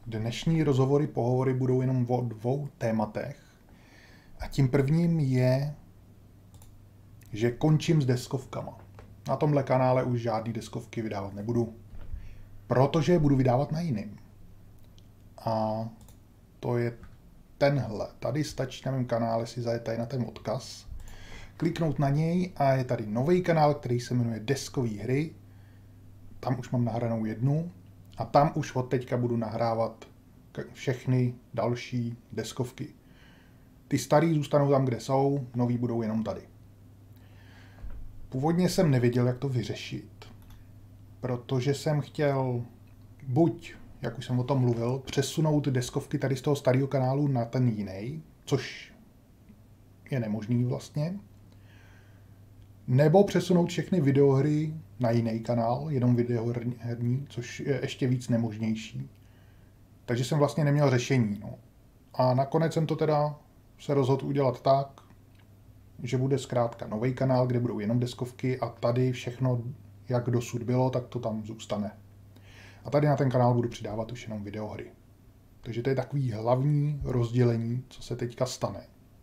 Dnešní pohovory budou jenom o dvou tématech. A tím prvním je, že končím s deskovkama. Na tomhle kanále už žádný deskovky vydávat nebudu, protože je budu vydávat na jiným. A to je tenhle. Tady stačí na mém kanále si zajet tady na ten odkaz, kliknout na něj a je tady nový kanál, který se jmenuje Deskové hry. Tam už mám nahranou jednu a tam už od teďka budu nahrávat všechny další deskovky. Ty starý zůstanou tam, kde jsou, nový budou jenom tady. Původně jsem nevěděl, jak to vyřešit, protože jsem chtěl buď, jak už jsem o tom mluvil, přesunout deskovky tady z toho starého kanálu na ten jiný, což je nemožný vlastně, nebo přesunout všechny videohry na jiný kanál, jenom videoherní, což je ještě víc nemožnější. Takže jsem vlastně neměl řešení. No. A nakonec jsem to teda se rozhodl udělat tak, že bude zkrátka nový kanál, kde budou jenom deskovky a tady všechno, jak dosud bylo, tak to tam zůstane. A tady na ten kanál budu přidávat už jenom videohry. Takže to je takový hlavní rozdělení, co se teďka stane.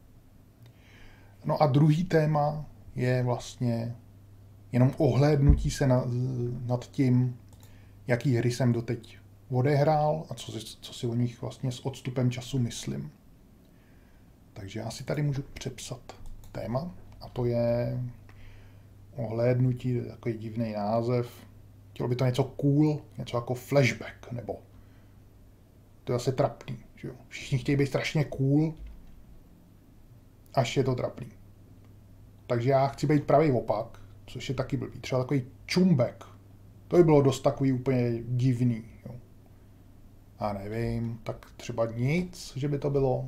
No a druhý téma je vlastně jenom ohlédnutí se nad tím, jaký hry jsem doteď odehrál a co si o nich vlastně s odstupem času myslím. Takže já si tady můžu přepsat téma a to je ohlédnutí, to je takový divný název. Chtělo by to něco cool, něco jako flashback, nebo to je zase trapný. Že jo? Všichni chtějí být strašně cool, až je to trapný. Takže já chci být pravý opak, což je taky blbý. Třeba takový čumbek. To by bylo dost takový úplně divný. Jo. A nevím, tak třeba nic, že by to bylo.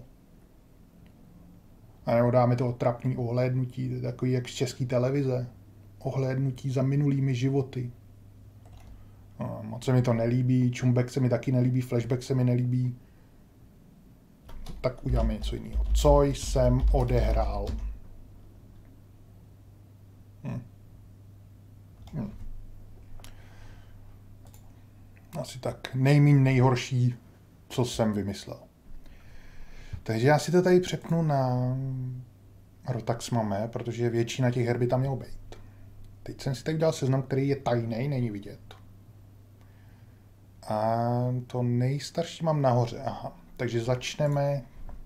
A nebo dáme to trapný ohlédnutí, to je takový jak z české televize. Ohlédnutí za minulými životy. No, moc se mi to nelíbí, čumbek se mi taky nelíbí, flashback se mi nelíbí. Tak uděláme něco jiného. Co jsem odehrál? Asi tak nejhorší, co jsem vymyslel. Takže já si to tady přepnu na Rotax Mame, protože většina těch her by tam mělo být. Teď jsem si tady dal seznam, který je tajný, není vidět. A to nejstarší mám nahoře. Aha, takže začneme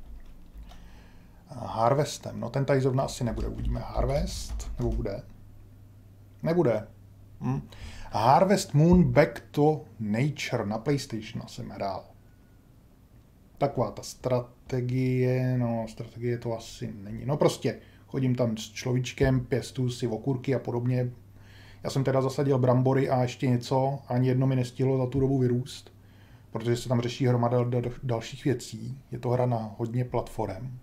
Harvestem. No ten tady zrovna asi nebude. Uvidíme Harvest, nebo bude? Nebude. Harvest Moon Back to Nature na PlayStation jsem hrál. Taková ta strategie to asi není. No prostě chodím tam s človíčkem, pěstuju si okurky a podobně. Já jsem teda zasadil brambory a ještě něco, ani jedno mi nestihlo za tu dobu vyrůst, protože se tam řeší hromada dalších věcí. Je to hra na hodně platform.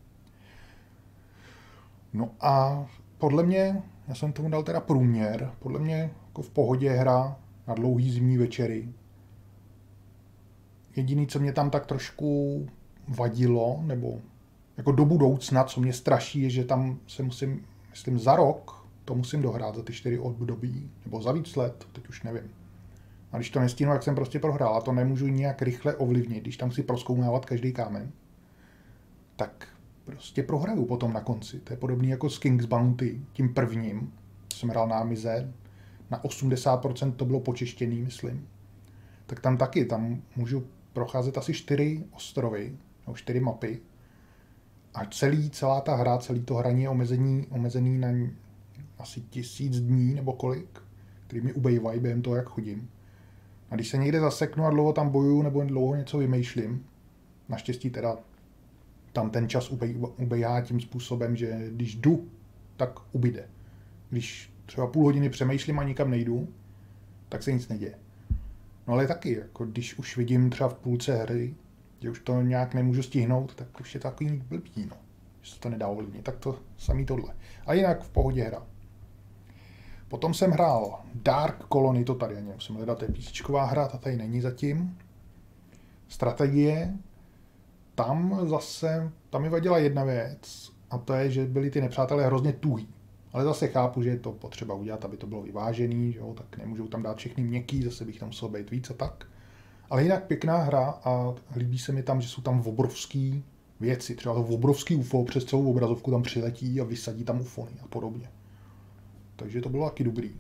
No a podle mě, já jsem tomu dal teda průměr, podle mě jako v pohodě hra na dlouhý zimní večery. Jediný, co mě tam tak trošku vadilo, nebo jako do budoucna, co mě straší, je, že tam se musím, myslím, za rok to musím dohrát za ty 4 období, nebo za víc let, teď už nevím. A když to nestíhnu, jak jsem prostě prohrál, a to nemůžu nijak rychle ovlivnit, když tam si prozkoumávat každý kámen, tak prostě prohraju potom na konci. To je podobný jako s King's Bounty, tím prvním, co jsem hrál na Amize, na 80% to bylo počeštěný, myslím. Tak tam taky, tam můžu procházet asi 4 ostrovy, nebo 4 mapy. A celá ta hra, celý to hraní je omezený na asi 1000 dní, nebo kolik, který mi ubejvají během toho, jak chodím. A když se někde zaseknu a dlouho tam bojuju, nebo dlouho něco vymýšlím, naštěstí teda tam ten čas ubejhá tím způsobem, že když jdu, tak ubyde. Když třeba půl hodiny přemýšlím a nikam nejdu, tak se nic neděje. No ale taky, jako když už vidím třeba v půlce hry, že už to nějak nemůžu stihnout, tak už je to takový blbý, no. Že se to nedá ovlivnit, tak to samý tohle. A jinak v pohodě hra. Potom jsem hrál Dark Colony, to tady ani musím hledat, to je písničková hra, ta tady není zatím. Strategie, tam mi vadila jedna věc, a to je, že byli ty nepřátelé hrozně tuhý. Ale zase chápu, že je to potřeba udělat, aby to bylo vyvážený, jo, tak nemůžou tam dát všechny měkký, zase bych tam musel být víc a tak. Ale jinak pěkná hra a líbí se mi tam, že jsou tam obrovský věci. Třeba to obrovský UFO přes celou obrazovku tam přiletí a vysadí tam UFOny a podobně. Takže to bylo taky dobrý.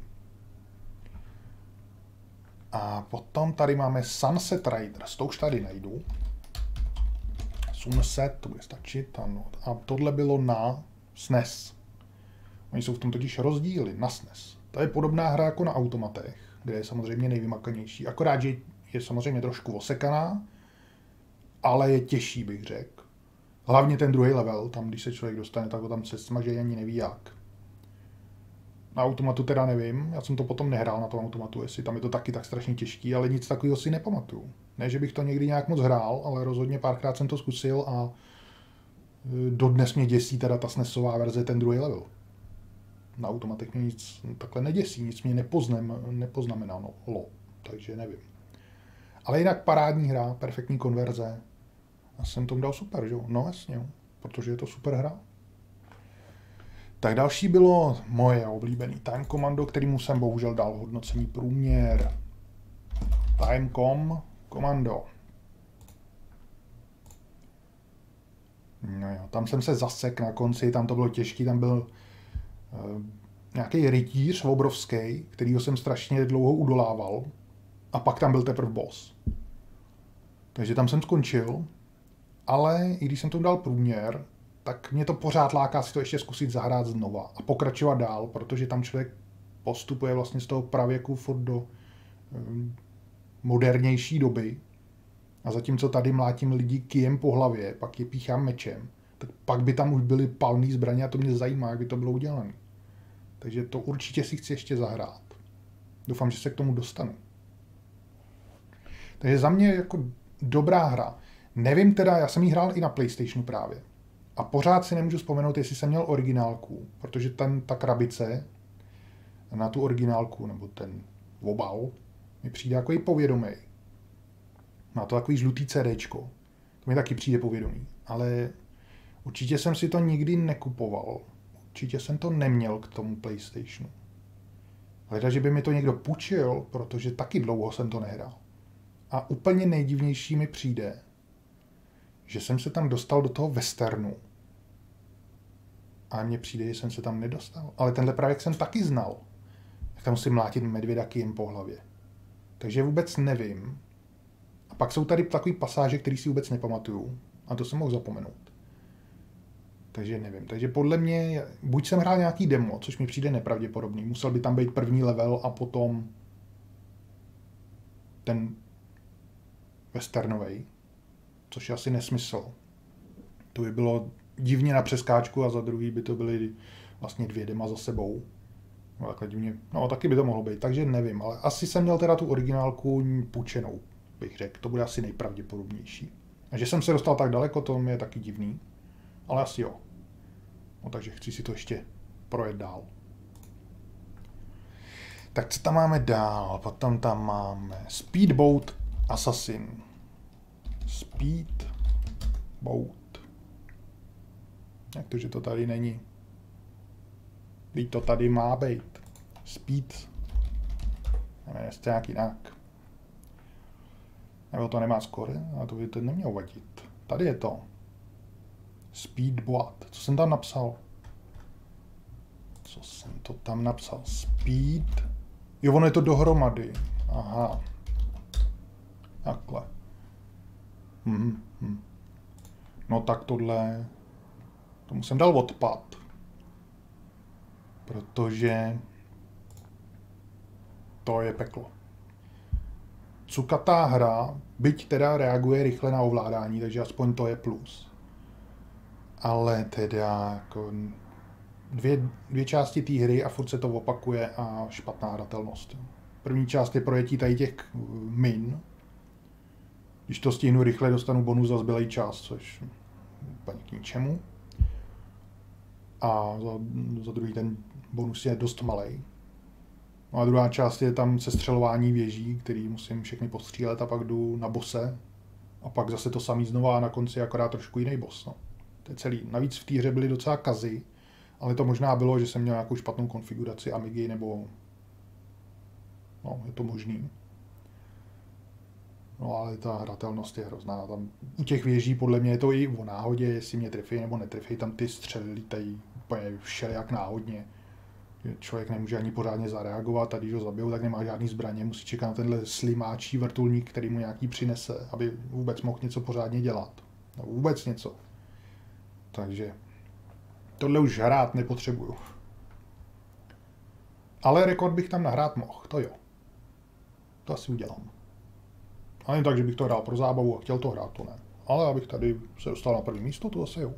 A potom tady máme Sunset Riders, to už tady najdu. Sunset, to bude stačit, ano. A tohle bylo na SNES. Oni jsou v tom totiž rozdíly na SNES. To je podobná hra jako na automatech, kde je samozřejmě nejvymakanější. Akorát, že je samozřejmě trošku osekaná, ale je těžší, bych řekl. Hlavně ten druhý level, tam když se člověk dostane, tak ho tam se smaže ani neví jak. Na automatu teda nevím, já jsem to potom nehrál na tom automatu, jestli tam je to taky tak strašně těžký, ale nic takového si nepamatuju. Ne, že bych to někdy nějak moc hrál, ale rozhodně párkrát jsem to zkusil a dodnes mě děsí teda ta SNESová verze, ten druhý level. Na automatech mě nic takhle neděsí, nic mě nepoznamenalo, takže nevím. Ale jinak parádní hra, perfektní konverze. Já jsem tomu dal super, že jo? No jasně, protože je to super hra. Tak další bylo moje oblíbený Time Commando, kterýmu jsem bohužel dal hodnocení průměr. Time Commando. No jo, tam jsem se zasek na konci, tam to bylo těžký, tam byl nějaký rytíř obrovský, kterýho jsem strašně dlouho udolával a pak tam byl teprve boss. Takže tam jsem skončil, ale i když jsem tomu dal průměr, tak mě to pořád láká si to ještě zkusit zahrát znova a pokračovat dál, protože tam člověk postupuje vlastně z toho pravěku furt do modernější doby a zatímco tady mlátím lidi kyjem po hlavě, pak je píchám mečem, tak pak by tam už byly palné zbraně a to mě zajímá, jak by to bylo udělané. Takže to určitě si chci ještě zahrát. Doufám, že se k tomu dostanu. Takže za mě jako dobrá hra. Nevím teda, já jsem ji hrál i na PlayStationu právě. A pořád si nemůžu vzpomenout, jestli jsem měl originálku, protože ta krabice na tu originálku, nebo ten obal, mi přijde jako i povědomý. Má to takový žlutý CDčko. To mi taky přijde povědomý. Ale určitě jsem si to nikdy nekupoval. Určitě jsem to neměl k tomu PlayStationu. Hleda, že by mi to někdo půjčil, protože taky dlouho jsem to nehrál. A úplně nejdivnější mi přijde, že jsem se tam dostal do toho westernu. A mně přijde, že jsem se tam nedostal. Ale tenhle pravěk jsem taky znal. Jak tam musím mlátit medvěda kyjem po hlavě. Takže vůbec nevím. A pak jsou tady takový pasáže, který si vůbec nepamatuju. A to jsem mohl zapomenout. Takže nevím. Takže podle mě, buď jsem hrál nějaký demo, což mi přijde nepravděpodobný. Musel by tam být první level a potom ten westernovej. Což je asi nesmysl. To by bylo divně na přeskáčku a za druhý by to byly vlastně 2 dema za sebou. No, takhle divně. No, taky by to mohlo být, takže nevím, ale asi jsem měl teda tu originálku půjčenou, bych řekl. To bude asi nejpravděpodobnější. A že jsem se dostal tak daleko, to mi je taky divný. Ale asi jo. No, takže chci si to ještě projet dál. Tak co tam máme dál? Potom tam máme Speedboat Assassin. Speedboat. Jak to, že to tady není? Teď to tady má být. Speed. Nevím, jestli nějak jinak. Nebo to nemá skore, a to by to nemělo vadit. Tady je to. Speedboat. Co jsem tam napsal? Co jsem to tam napsal? Speed. Jo, ono je to dohromady. Aha. Takhle. No tak tohle... Tomu jsem dal odpad. Protože... To je peklo. Cukatá hra, byť teda reaguje rychle na ovládání, takže aspoň to je plus. Ale teda jako... Dvě části té hry a furt se to opakuje a špatná hratelnost. První část je projetí tady těch min. Když to stihnu rychle, dostanu bonus za zbylej čas, což úplně k ničemu. A za druhý ten bonus je dost malej. No a druhá část je tam sestřelování věží, který musím všechny postřílet a pak jdu na bose. A pak zase to samý znova a na konci akorát trošku jiný boss. No. To je celý. Navíc v té hře byly docela kazy, ale to možná bylo, že jsem měl nějakou špatnou konfiguraci Amigy, nebo... No, je to možný. No ale ta hratelnost je hrozná. Tam u těch věží podle mě je to i o náhodě, jestli mě trefí nebo netrefí. Tam ty střely lítají úplně všelijak náhodně. Člověk nemůže ani pořádně zareagovat a když ho zabijou, tak nemá žádný zbraně. Musí čekat na tenhle slimáčí vrtulník, který mu nějaký přinese, aby vůbec mohl něco pořádně dělat. No vůbec něco. Takže tohle už hrát nepotřebuju. Ale rekord bych tam nahrát mohl, to jo. To asi udělám. A jen tak, že bych to hrál pro zábavu a chtěl to hrát, to ne. Ale abych tady se dostal na první místo, to asi jo.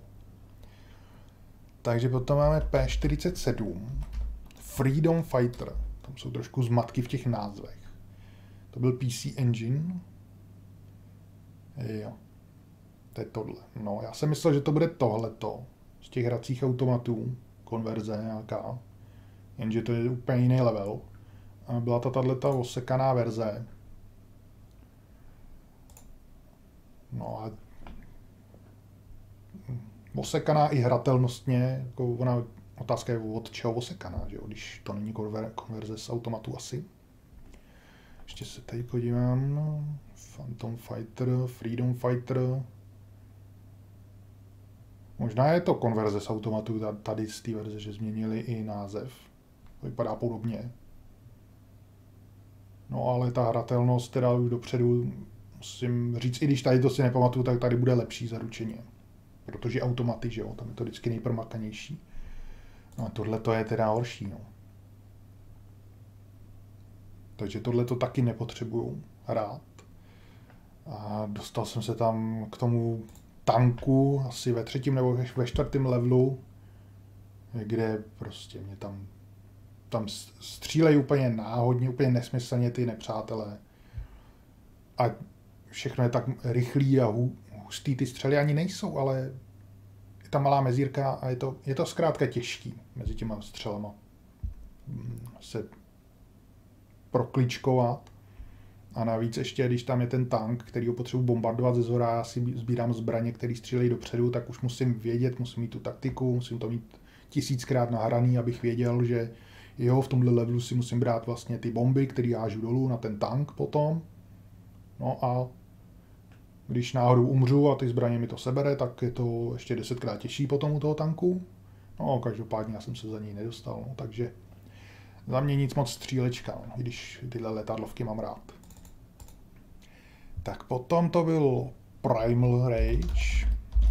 Takže potom máme P47, Freedom Fighter. Tam jsou trošku zmatky v těch názvech. To byl PC Engine. Jo. To je tohle. No, já jsem myslel, že to bude tohleto. Z těch hracích automatů. Konverze nějaká. Jenže to je úplně jiný level. A byla to tato osekaná verze. No a osekaná i hratelnostně, jako ona, otázka je od čeho osekaná, že jo? Když to není konverze z automatu asi. Ještě se tady podívám, no. Phantom Fighter, Freedom Fighter. Možná je to konverze z automatu tady z té verze, že změnili i název. To vypadá podobně. No ale ta hratelnost teda už dopředu musím říct, i když tady to si nepamatuju, tak tady bude lepší zaručeně. Protože automaty, že jo, tam je to vždycky nejpromakanější. No a tohle to je teda horší, no. Takže tohle to taky nepotřebuju hrát. A dostal jsem se tam k tomu tanku asi ve 3. nebo ve 4. levelu, kde prostě mě tam střílejí úplně náhodně, úplně nesmyslně ty nepřátelé. A všechno je tak rychlý a hustý, ty střely ani nejsou, ale je tam malá mezírka a je to zkrátka těžký mezi těma střelama se prokličkovat. A navíc ještě, když tam je ten tank, který ho potřebuji bombardovat ze zhora, já si sbírám zbraně, které střílejí dopředu, tak už musím vědět, musím mít tu taktiku, musím to mít 1000krát nahraný, abych věděl, že jo, v tomhle levelu si musím brát vlastně ty bomby, které hážu dolů na ten tank potom. No a když náhodou umřu a ty zbraně mi to sebere, tak je to ještě 10krát těžší potom u toho tanku. No, každopádně já jsem se za něj nedostal, no, takže za mě nic moc střílečka, no, i když tyhle letadlovky mám rád. Tak potom to byl Primal Rage.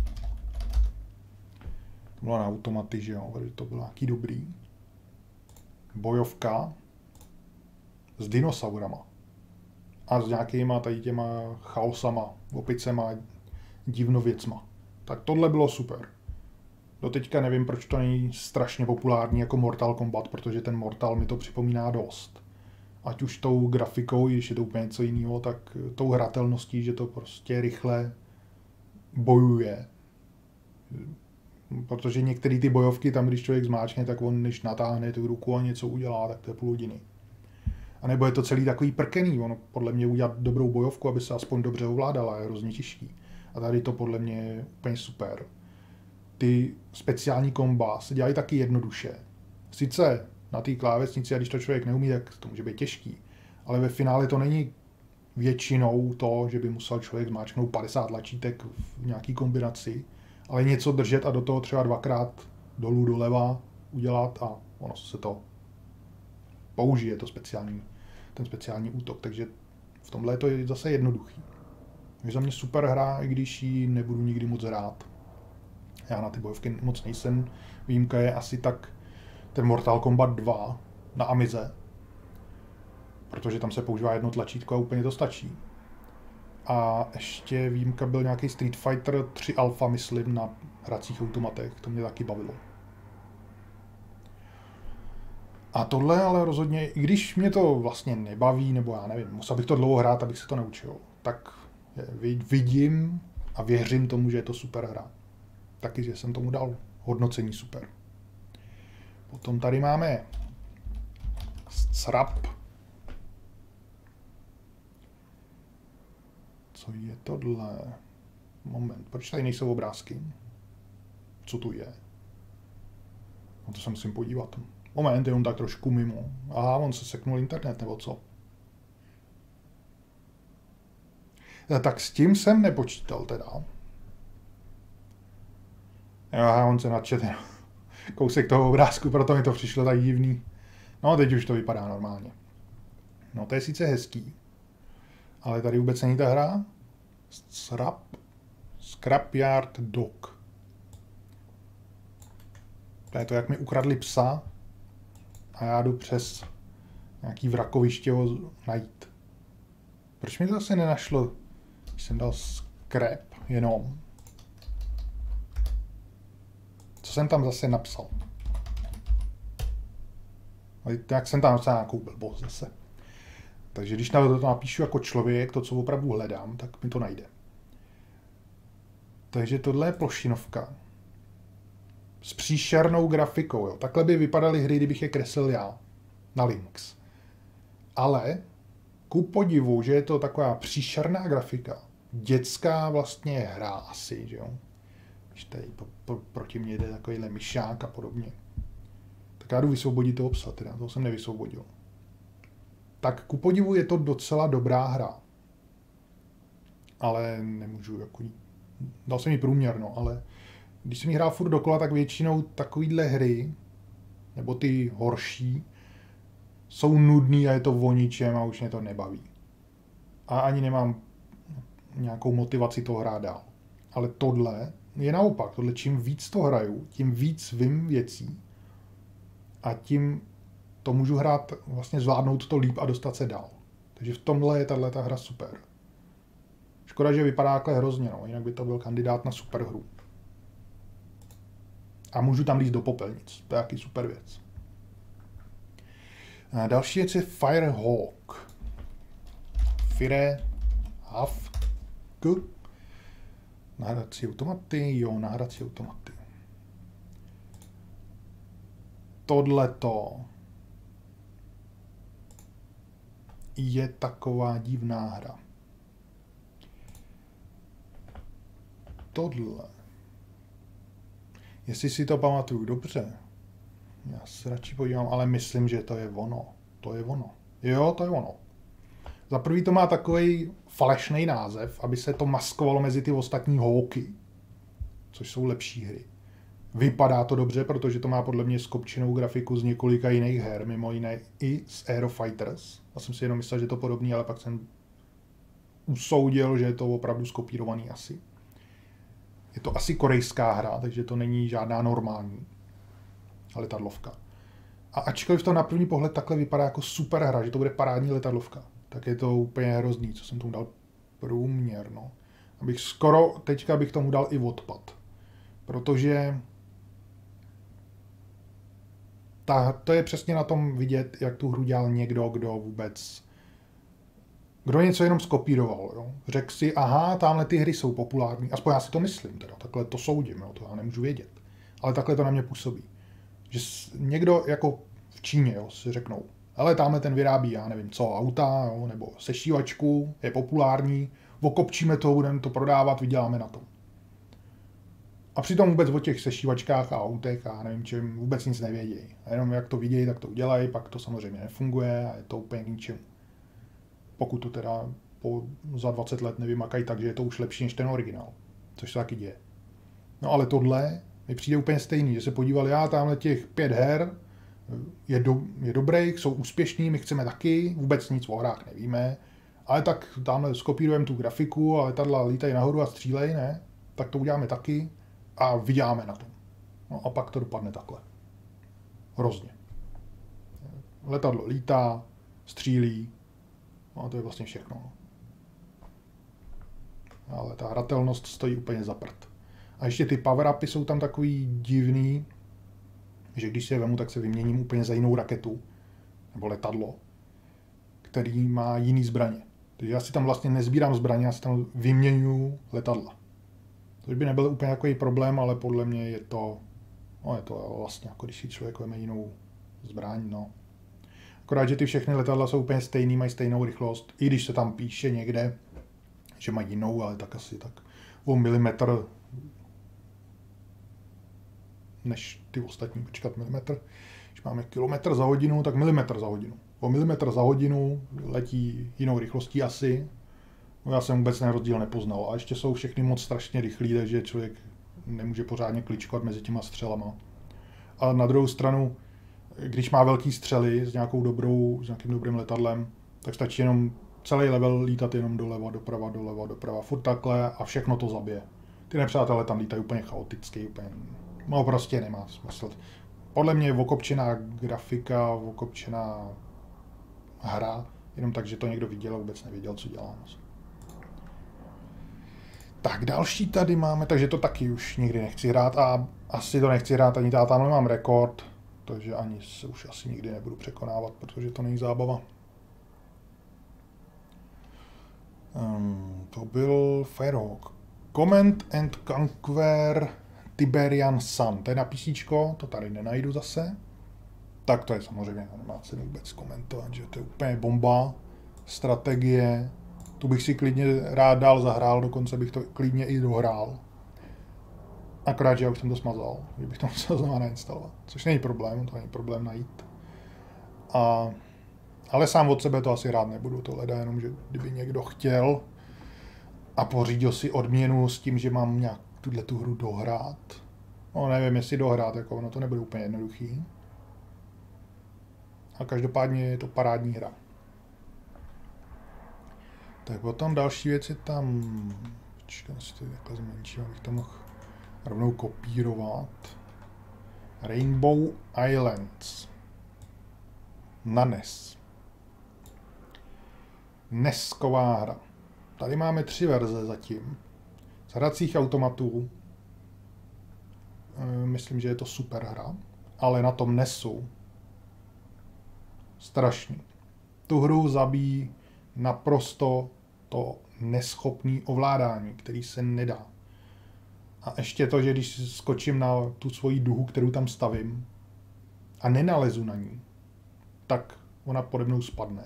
To bylo na automaty, že jo, to bylo nějaký dobrý. Bojovka s dinosaurama. A s nějakýma tady těma chaosama, opicema, divnověcma. Tak tohle bylo super. Doteďka nevím, proč to není strašně populární jako Mortal Kombat, protože ten Mortal mi to připomíná dost. Ať už tou grafikou, když je to úplně něco jiného, tak tou hratelností, že to prostě rychle bojuje. Protože některé ty bojovky, tam když člověk zmáčkne, tak on než natáhne tu ruku a něco udělá, tak to je půl hodiny. A nebo je to celý takový prkený, ono podle mě udělat dobrou bojovku, aby se aspoň dobře ovládala, je hrozně těžký. A tady to podle mě je úplně super. Ty speciální komba se dělají taky jednoduše. Sice na té klávesnici, a když to člověk neumí, tak to může být těžký. Ale ve finále to není většinou to, že by musel člověk zmáčknout 50 tlačítek v nějaký kombinaci, ale něco držet a do toho třeba 2krát dolů, doleva udělat a ono se to použije, ten speciální útok. Takže v tomhle je to zase jednoduchý. Je za mě super hra, i když ji nebudu nikdy moc hrát. Já na ty bojovky moc nejsem. Výjimka je asi tak ten Mortal Kombat 2 na Amize, protože tam se používá jedno tlačítko a úplně to stačí. A ještě výjimka byl nějaký Street Fighter 3 Alpha, myslím, na hracích automatech. To mě taky bavilo. A tohle ale rozhodně, i když mě to vlastně nebaví, nebo já nevím, musel bych to dlouho hrát, abych se to naučil, tak vidím a věřím tomu, že je to super hra. Taky, že jsem tomu dal hodnocení super. Potom tady máme SRAP. Co je tohle? Moment, proč tady nejsou obrázky? Co tu je? No to se musím podívat. Moment, je on tak trošku mimo. Aha, on se seknul internet, nebo co? Tak s tím jsem nepočítal teda. Jo, on se nadčet kousek toho obrázku, proto mi to přišlo tak divný. No, teď už to vypadá normálně. No, to je sice hezký, ale tady vůbec není ta hra. Scrapyard Dog. To je to, jak mi ukradli psa a já jdu přes nějaký vrakoviště ho najít. Proč mi to zase nenašlo, když jsem dal scrap jenom? Co jsem tam zase napsal? Jak jsem tam napsal nějakou blbost zase. Takže když to napíšu jako člověk, to, co opravdu hledám, tak mi to najde. Takže tohle je plošinovka. S příšernou grafikou. Jo. Takhle by vypadaly hry, kdybych je kreslil já. Na Lynx. Ale ku podivu, že je to taková příšerná grafika. Dětská vlastně hra asi, že jo. Když tady proti mně jde takovýhle myšák a podobně. Tak já jdu vysvobodit toho psa, teda. Toho jsem nevysvobodil. Tak ku podivu je to docela dobrá hra. Ale nemůžu jako dal jsem jí průměr, no, ale když jsem jí hrál furt dokola, tak většinou takovýhle hry, nebo ty horší, jsou nudný a je to o ničem a už mě to nebaví. A ani nemám nějakou motivaci to hrát dál. Ale tohle je naopak. Tohle čím víc to hraju, tím víc vím věcí a tím to můžu hrát, vlastně zvládnout to líp a dostat se dál. Takže v tomhle je tato hra super. Škoda, že vypadá takhle hrozně, no. Jinak by to byl kandidát na super hru. A můžu tam líst do popelnic. To je taky super věc. A další věc je Firehawk. Firehawk. Nahrací automaty, jo, nahrací automaty. Tohleto je taková divná hra. Tohle. Jestli si to pamatuju dobře, já se radši podívám, ale myslím, že to je ono. To je ono. Jo, to je ono. Za prvý to má takový falešný název, aby se to maskovalo mezi ty ostatní hawky, což jsou lepší hry. Vypadá to dobře, protože to má podle mě skopčenou grafiku z několika jiných her, mimo jiné i z Aerofighters. Já jsem si jenom myslel, že to je podobný, ale pak jsem usoudil, že je to opravdu skopírovaný asi. Je to asi korejská hra, takže to není žádná normální letadlovka. A ačkoliv to na první pohled takhle vypadá jako super hra, že to bude parádní letadlovka, tak je to úplně hrozný, co jsem tomu dal průměr, no. Abych skoro, teďka bych tomu dal i odpad. Protože to je přesně na tom vidět, jak tu hru dělal někdo, kdo něco jenom skopíroval. Jo. Řekl si, aha, tamhle ty hry jsou populární, aspoň já si to myslím, teda, takhle to soudím, jo, to já nemůžu vědět. Ale takhle to na mě působí. Že někdo jako v Číně, jo, si řeknou, ale tamhle ten vyrábí, já nevím co, auta, jo, nebo sešívačku, je populární, okopčíme to, budeme to prodávat, vyděláme na tom. A přitom vůbec o těch sešívačkách a autech a nevím čem vůbec nic nevědějí. A jenom jak to vidějí, tak to udělají, pak to samozřejmě nefunguje a je to úplně k ničemu. Pokud to teda za 20 let nevymakají tak, že je to už lepší než ten originál. Což se taky děje. No ale tohle mi přijde úplně stejný, že se podívali, tamhle těch 5 her je dobrých, jsou úspěšní, my chceme taky, vůbec nic o hrách nevíme, ale tak tamhle skopírujeme tu grafiku a letadla lítají nahoru a střílej, ne? Tak to uděláme taky a vyděláme na tom. No a pak to dopadne takhle. Hrozně. Letadlo lítá, střílí, no a to je vlastně všechno. Ale ta hratelnost stojí úplně za prd. A ještě ty power-upy jsou tam takový divný, že když si je vemu, tak se vyměním úplně za jinou raketu, nebo letadlo, který má jiný zbraně. Takže já si tam vlastně nezbírám zbraně, já si tam vyměňuji letadla. Což by nebyl úplně takový problém, ale podle mě je to vlastně jako když si člověk veme jinou zbraň, no. Akorát, že ty všechny letadla jsou úplně stejný, mají stejnou rychlost, i když se tam píše někde, že mají jinou, ale tak asi tak o milimetr než ty ostatní, počkat milimetr. Když máme kilometr za hodinu, tak milimetr za hodinu. O milimetr za hodinu letí jinou rychlostí asi. Já jsem vůbec ten rozdíl nepoznal. A ještě jsou všechny moc strašně rychlí, takže člověk nemůže pořádně kličkovat mezi těma střelama. A na druhou stranu, když má velký střely s nějakým dobrým letadlem, tak stačí jenom celý level lítat jenom doleva, doprava, furt takhle a všechno to zabije. Ty nepřátelé tam lítají úplně chaoticky, no prostě nemá smysl. Podle mě je okopčená grafika, okopčená hra, jenom tak, že to někdo viděl a vůbec nevěděl, co dělá. Tak další tady máme, takže to taky už nikdy nechci hrát a asi to nechci hrát ani tamhle mám rekord, takže ani se už asi nikdy nebudu překonávat, protože to není zábava. To byl Firehawk. Command and Conquer Tiberian Sun. To je na písíčko, to tady nenajdu zase. Tak to je samozřejmě, nemá se vůbec komentovat, že to je úplně bomba. Strategie. Tu bych si klidně rád dál zahrál, dokonce bych to klidně i dohrál. Akorát, že já už jsem to smazal, že bych to musel znovu nainstalovat. Což není problém, to není problém najít. Ale sám od sebe to asi rád nebudu, to hledá jenom, že kdyby někdo chtěl a pořídil si odměnu s tím, že mám nějak tu hru dohrát. No nevím, jestli dohrát, jako ono to nebude úplně jednoduchý. A každopádně je to parádní hra. Tak potom další věc je tam... Počkej, si to takhle zmenším, abych to mohl rovnou kopírovat. Rainbow Islands. Na NES. NESková hra. Tady máme 3 verze zatím. Z hracích automatů. Myslím, že je to super hra. Ale na tom NESu. Strašný. Tu hru zabíjí naprosto to neschopné ovládání, který se nedá. A ještě to, že když skočím na tu svoji duhu, kterou tam stavím a nenalezu na ní, tak ona pode mnou spadne.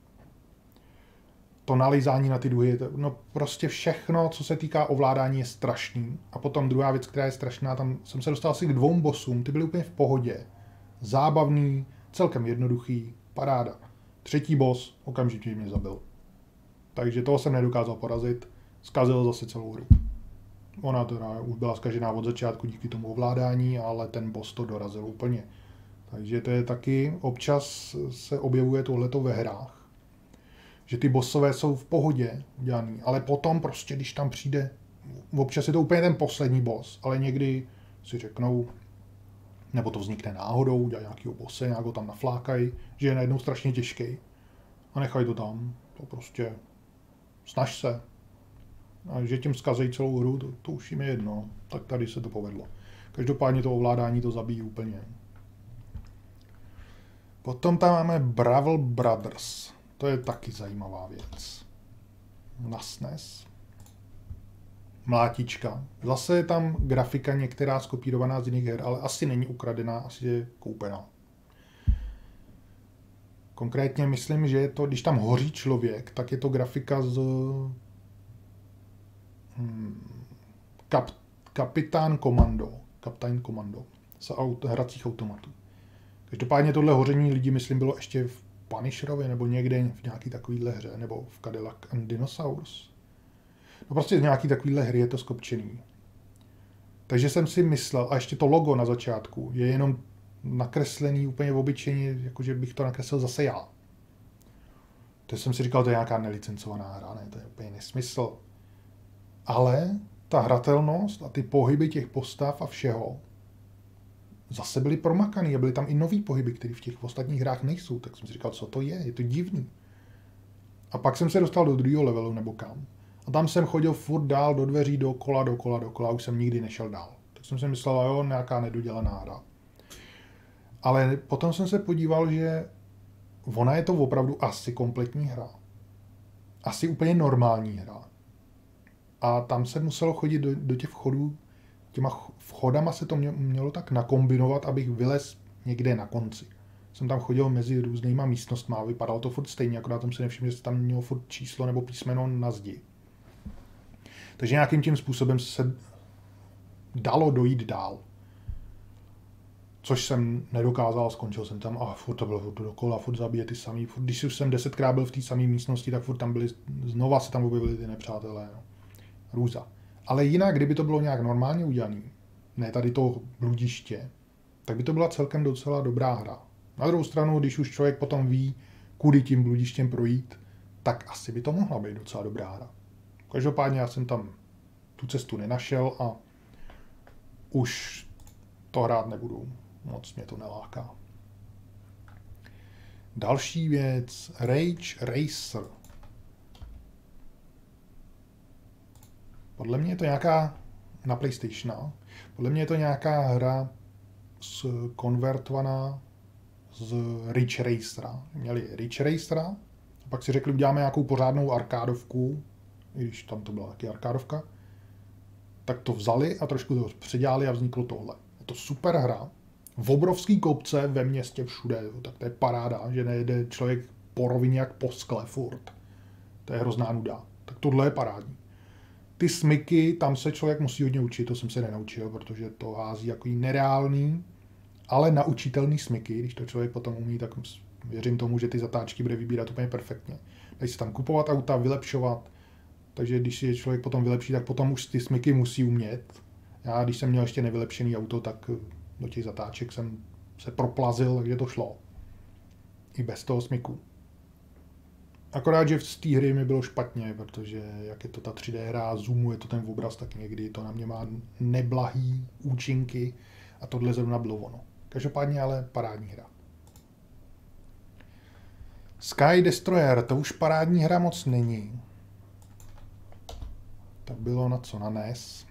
To nalezání na ty duhy, no prostě všechno, co se týká ovládání, je strašný. A potom druhá věc, která je strašná, tam jsem se dostal asi k 2 bossům, ty byly úplně v pohodě. Zábavný, celkem jednoduchý, paráda. 3. boss okamžitě mě zabil. Takže toho jsem nedokázal porazit, zkazil zase celou hru. Ona teda už byla zkažená od začátku díky tomu ovládání, ale ten boss to dorazil úplně. Takže to je taky, občas se objevuje tohleto ve hrách. Že ty bossové jsou v pohodě udělaný, ale potom prostě, když tam přijde, občas je to úplně ten poslední boss, ale někdy si řeknou, nebo to vznikne náhodou, udělají nějakýho bosse, nějak ho tam naflákají, že je najednou strašně těžký a nechají to tam, to prostě snaž se. A že tím zkazejí celou hru, to už jim je jedno, tak tady se to povedlo. Každopádně to ovládání to zabíjí úplně. Potom tam máme Bravl Brothers. To je taky zajímavá věc. Na SNES. Mlátička. Zase je tam grafika některá skopírovaná z jiných her, ale asi není ukradená, asi je koupená. Konkrétně myslím, že je to, když tam hoří člověk, tak je to grafika z Kapitán Komando z hracích automatů. Každopádně tohle hoření lidí, myslím, bylo ještě v Punisherovi nebo někde v nějaký takovýhle hře, nebo v Cadillac and Dinosaurs. No prostě z nějaký takovýhle hry je to skopčený. Takže jsem si myslel, a ještě to logo na začátku je jenom nakreslený úplně obyčejně, jakože bych to nakreslil zase já. To jsem si říkal, to je nějaká nelicencovaná hra, ne, to je úplně nesmysl. Ale ta hratelnost a ty pohyby těch postav a všeho zase byly promakaný a byly tam i nový pohyby, které v těch ostatních hrách nejsou. Tak jsem si říkal, co to je to divný. A pak jsem se dostal do 2. levelu nebo kam. A tam jsem chodil furt dál do dveří, dokola, už jsem nikdy nešel dál. Tak jsem si myslel, jo, nějaká nedodělaná hra. Ale potom jsem se podíval, že ona je to opravdu asi kompletní hra. Asi úplně normální hra. A tam se muselo chodit do těch vchodů, těma vchodama se to mělo tak nakombinovat, abych vylez někde na konci. Jsem tam chodil mezi různýma místnostma a vypadalo to furt stejně, akorát jsem si nevšiml, že se tam mělo furt číslo nebo písmeno na zdi. Takže nějakým tím způsobem se dalo dojít dál. což jsem nedokázal, skončil jsem tam a furt to bylo furt dokola, furt zabije ty samý, furt, když už jsem 10krát byl v té samé místnosti, tak furt tam byli, znova se tam objevili ty nepřátelé, no. Růza. Ale jinak, kdyby to bylo nějak normálně udělané, ne tady to bludiště, tak by to byla celkem docela dobrá hra. Na druhou stranu, když už člověk potom ví, kudy tím bludištěm projít, tak asi by to mohla být docela dobrá hra. Každopádně já jsem tam tu cestu nenašel a už to hrát nebudu. Moc mě to neláká. Další věc, Rage Racer. Podle mě je to nějaká na PlayStation. Podle mě je to nějaká hra konvertovaná z Ridge Racera. Měli Ridge Racera, a pak si řekli, uděláme nějakou pořádnou arkádovku, i když tam to byla taky arkádovka, tak to vzali a trošku to předělali a vzniklo tohle. Je to super hra, v obrovský kopce ve městě všude, tak to je paráda, že nejde člověk po rovině jak po skle furt. To je hrozná nuda. Tak tohle je parádní. Ty smyky, tam se člověk musí hodně učit, to jsem se nenaučil, protože to hází jako nereálný, ale naučitelný smyky. Když to člověk potom umí, tak věřím tomu, že ty zatáčky bude vybírat úplně perfektně. Dají se tam kupovat auta, vylepšovat, takže když si je člověk potom vylepší, tak potom už ty smyky musí umět. Já, když jsem měl ještě nevylepšený auto, tak do těch zatáček jsem se proplazil, takže to šlo. I bez toho smyku. Akorát, že z té hry mi bylo špatně, protože jak je to ta 3D hra, zoomuje to ten obraz, tak někdy to na mě má neblahý účinky a tohle zrovna bylo ono. Každopádně ale parádní hra. Sky Destroyer, to už parádní hra moc není. To bylo na co? Na NES.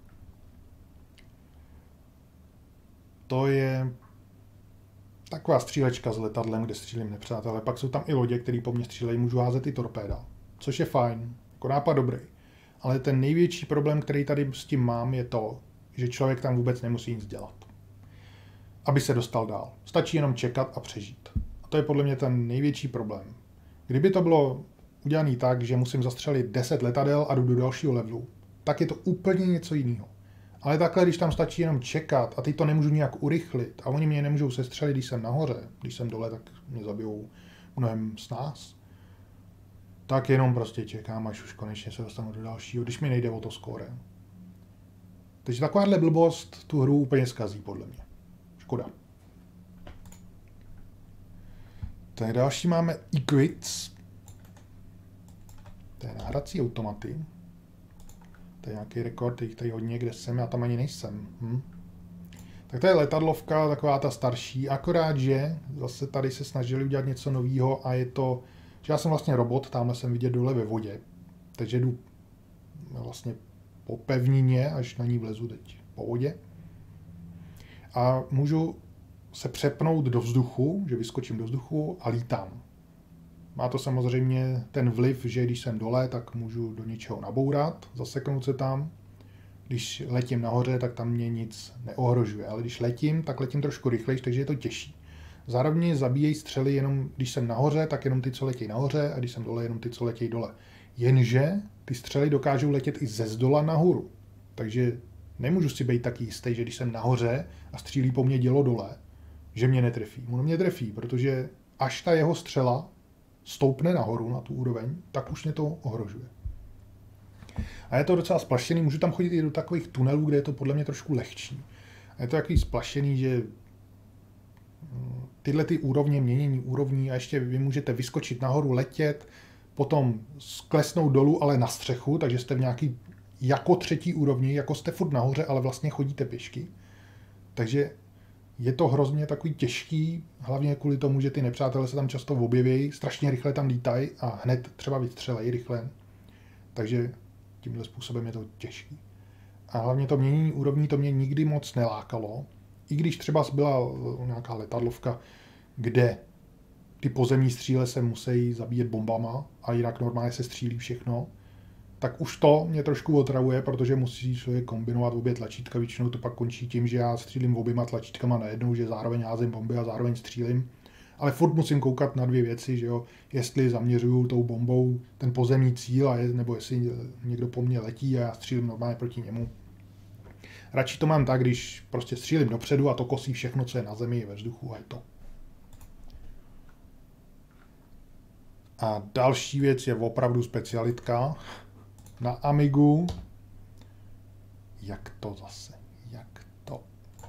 To je taková střílečka s letadlem, kde střílím nepřátelé. Pak jsou tam i lodě, které po mně střílejí, můžu házet i torpéda. Což je fajn, jako nápad dobrý. Ale ten největší problém, který tady s tím mám, je to, že člověk tam vůbec nemusí nic dělat. Aby se dostal dál. Stačí jenom čekat a přežít. A to je podle mě ten největší problém. Kdyby to bylo udělané tak, že musím zastřelit 10 letadel a jdu do dalšího levelu, tak je to úplně něco jiného. Ale takhle, když tam stačí jenom čekat a teď to nemůžu nějak urychlit a oni mě nemůžou sestřelit, když jsem nahoře, když jsem dole, tak mě zabijou mnohem snáz, tak jenom prostě čekám, až už konečně se dostanu do dalšího, když mi nejde o to skóre. Takže takováhle blbost tu hru úplně zkazí, podle mě. Škoda. Tak další máme Equits. To je na hrací automaty. To je nějaký rekord, jich tady hodně, kde jsem, já tam ani nejsem. Tak to je letadlovka, taková ta starší, akorát, že zase tady se snažili udělat něco nového a je to, že já jsem vlastně robot, tamhle jsem vidět dole ve vodě, takže jdu vlastně po pevnině, až na ní vlezu teď po vodě. A můžu se přepnout do vzduchu, že vyskočím do vzduchu a lítám. Má to samozřejmě ten vliv, že když jsem dole, tak můžu do něčeho nabourat, zaseknout se tam. Když letím nahoře, tak tam mě nic neohrožuje, ale když letím, tak letím trošku rychlejš, takže je to těžší. Zároveň zabíjejí střely jenom, když jsem nahoře, tak jenom ty, co letějí nahoře, a když jsem dole, jenom ty, co letějí dole. Jenže ty střely dokážou letět i ze zdola nahoru. Takže nemůžu si být tak jistý, že když jsem nahoře a střílí po mně dělo dole, že mě netrefí. Ono mě trefí, protože až ta jeho střela stoupne nahoru na tu úroveň, tak už mě to ohrožuje. A je to docela splašený, můžu tam chodit i do takových tunelů, kde je to podle mě trošku lehčí. A je to takový splašený, že tyhle ty úrovně, měnění úrovní a ještě vy můžete vyskočit nahoru, letět, potom sklesnout dolů, ale na střechu, takže jste v nějaký jako třetí úrovni, jako jste furt nahoře, ale vlastně chodíte pěšky. Takže je to hrozně takový těžký, hlavně kvůli tomu, že ty nepřátelé se tam často objeví, strašně rychle tam lítají a hned třeba vystřelejí rychle. Takže tímhle způsobem je to těžký. A hlavně to měnění úrovní to mě nikdy moc nelákalo. I když třeba byla nějaká letadlovka, kde ty pozemní stříle se musí zabíjet bombama a jinak normálně se střílí všechno, tak už to mě trošku otravuje, protože musí člověk kombinovat obě tlačítka. Většinou to pak končí tím, že já střílím oběma tlačítkama najednou, že zároveň házím bomby a zároveň střílím. Ale furt musím koukat na dvě věci, že jo, jestli zaměřuju tou bombou ten pozemní cíl, nebo jestli někdo po mně letí a já střílím normálně proti němu. Radši to mám tak, když prostě střílím dopředu a to kosí všechno, co je na zemi, ve vzduchu a je to. A další věc je opravdu specialitka. Na Amigu. Jak to zase? Jak to?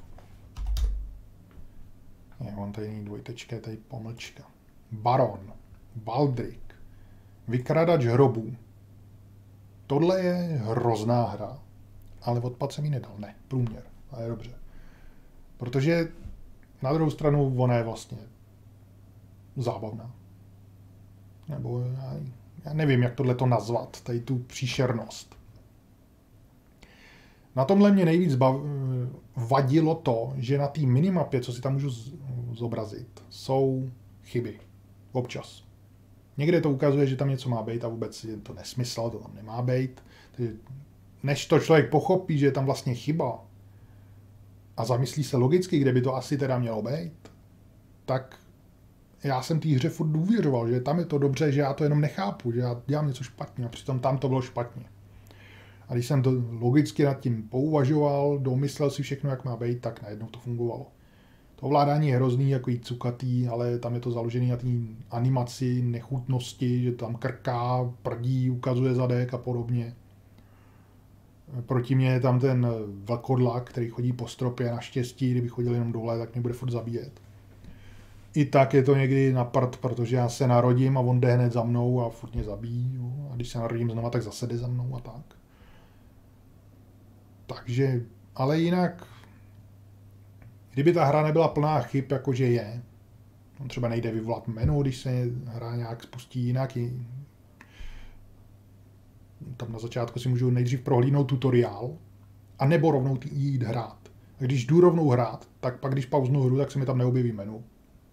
On tady není dvojtečka, je tady pomlčka. Baron. Baldric. Vykradač hrobů. Tohle je hrozná hra, ale odpad jsem jí nedal. Ne, průměr. A je dobře. Protože na druhou stranu ona je vlastně zábavná. Nebo já nevím, jak tohle to nazvat, tady tu příšernost. Na tomhle mě nejvíc vadilo to, že na té minimapě, co si tam můžu zobrazit, jsou chyby. Občas. Někde to ukazuje, že tam něco má být a vůbec je to nesmysl, to tam nemá být. Takže než to člověk pochopí, že je tam vlastně chyba a zamyslí se logicky, kde by to asi teda mělo být, tak já jsem té hře furt důvěřoval, že tam je to dobře, že já to jenom nechápu, že já dělám něco špatně a přitom tam to bylo špatně. A když jsem to logicky nad tím pouvažoval, domyslel si všechno, jak má být, tak najednou to fungovalo. To ovládání je hrozný, jako jí cukatý, ale tam je to založené na té animaci, nechutnosti, že tam krká, prdí, ukazuje zadek a podobně. Proti mě je tam ten vlkodlak, který chodí po stropě, naštěstí, kdyby chodil jenom dole, tak mě bude furt zabíjet. I tak je to někdy na prd, protože já se narodím a on jde hned za mnou a furt mě zabíjí. Jo. A když se narodím znova, tak zase jde za mnou a tak. Takže, ale jinak, kdyby ta hra nebyla plná chyb, jakože je, on třeba nejde vyvolat menu, když se hra nějak spustí jinak, tam na začátku si můžu nejdřív prohlídnout tutoriál, a nebo rovnou jít hrát. A když jdu rovnou hrát, tak pak když pauznu hru, tak se mi tam neobjeví menu.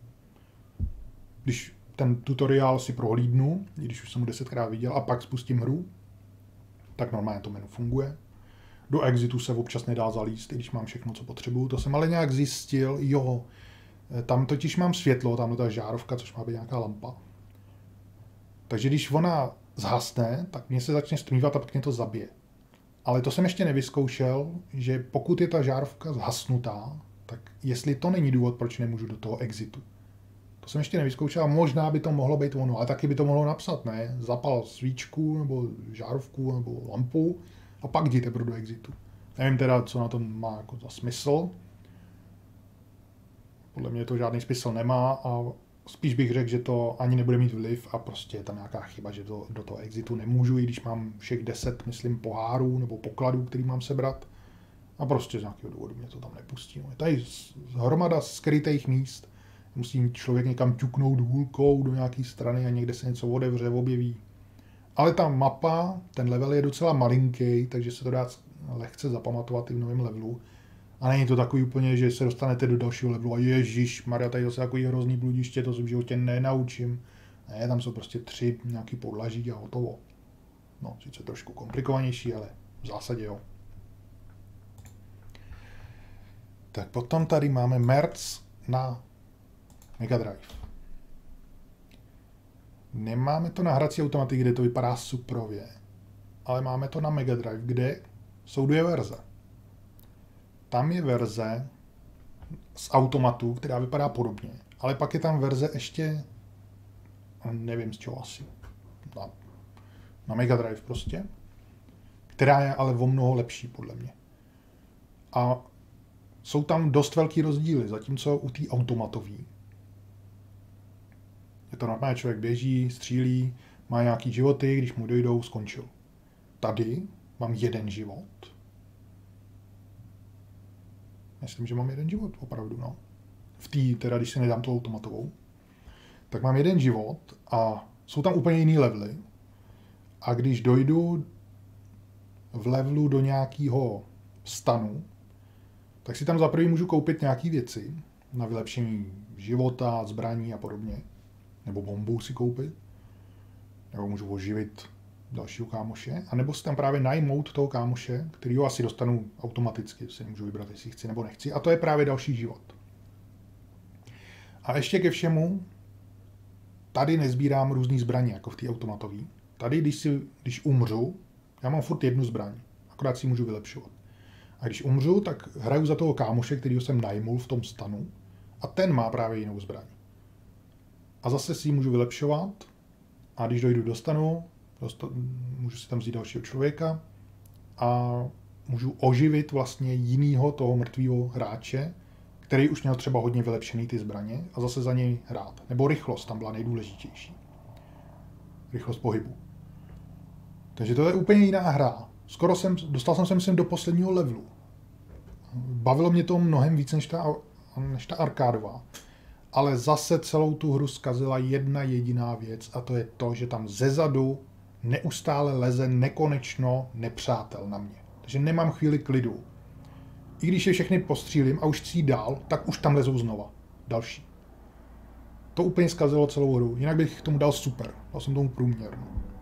Když ten tutoriál si prohlídnu, i když už jsem ho 10krát viděl, a pak spustím hru, tak normálně to menu funguje. Do exitu se občas nedá zalíst, i když mám všechno, co potřebuju. To jsem ale nějak zjistil, jo, tam totiž mám světlo, tam je ta žárovka, což má být nějaká lampa. Takže když ona zhasne, tak mě se začne stmívat a pak mě to zabije. Ale to jsem ještě nevyzkoušel, že pokud je ta žárovka zhasnutá, tak jestli to není důvod, proč nemůžu do toho exitu. To jsem ještě nevyzkoušel a možná by to mohlo být ono, ale taky by to mohlo napsat, ne? Zapal svíčku nebo žárovku nebo lampu a pak jdi teprve do exitu. Nevím teda, co na tom má jako za smysl. Podle mě to žádný smysl nemá a spíš bych řekl, že to ani nebude mít vliv a prostě je tam nějaká chyba, že do toho exitu nemůžu, i když mám všech 10, myslím, pohárů nebo pokladů, který mám sebrat. A prostě z nějakého důvodu mě to tam nepustí. Je tady hromada skrytých míst. Musí člověk někam ťuknout hůlkou do nějaké strany a někde se něco otevře, objeví. Ale ta mapa, ten level je docela malinký, takže se to dá lehce zapamatovat i v novém levelu. A není to takový úplně, že se dostanete do dalšího levelu a ježišmarja, tady zase takový hrozný bludiště, to se v životě nenaučím. Ne, tam jsou prostě 3 nějaký podlaží a hotovo. No, sice trošku komplikovanější, ale v zásadě jo. Tak potom tady máme Merc na Mega Drive. Nemáme to na hrací automaty, kde to vypadá suprově, ale máme to na Mega Drive, kde jsou 2 verze. Tam je verze z automatu, která vypadá podobně, ale pak je tam verze ještě, nevím z čeho asi, na Mega Drive prostě, která je ale o mnoho lepší podle mě. A jsou tam dost velký rozdíly, zatímco u té automatové je to normálně, člověk běží, střílí, má nějaký životy, když mu dojdou, skončil. Tady mám 1 život. Myslím, že mám 1 život, opravdu, no. V té, teda když si nedám tu automatovou, tak mám 1 život a jsou tam úplně jiný levely. A když dojdu v levelu do nějakého stanu, tak si tam za prvý můžu koupit nějaké věci na vylepšení života, zbraní a podobně. Nebo bombu si koupit. Nebo můžu oživit dalšího kámoše. A nebo si tam právě najmout toho kámoše, kterýho asi dostanu automaticky, si nemůžu vybrat, jestli chci nebo nechci. A to je právě další život. A ještě ke všemu, tady nezbírám různý zbraně, jako v té automatové. Tady, když umřu, já mám furt 1 zbraň. Akorát si ji můžu vylepšovat. A když umřu, tak hraju za toho kámoše, kterýho jsem najmul v tom stanu a ten má právě jinou zbraň. A zase si ji můžu vylepšovat a když dojdu do stanu, můžu si tam vzít dalšího člověka a můžu oživit vlastně jinýho toho mrtvého hráče, který už měl třeba hodně vylepšený ty zbraně a zase za něj hrát. Nebo rychlost tam byla nejdůležitější. Rychlost pohybu. Takže to je úplně jiná hra. Dostal jsem se myslím do posledního levelu. Bavilo mě to mnohem víc než ta arkádová. Ale zase celou tu hru zkazila jedna jediná věc a to je to, že tam zezadu neustále leze nekonečno nepřátel na mě. Takže nemám chvíli klidu. I když je všechny postřílím a už chci dál, tak už tam lezou znova. Další. To úplně zkazilo celou hru. Jinak bych tomu dal super. Dal jsem tomu průměr.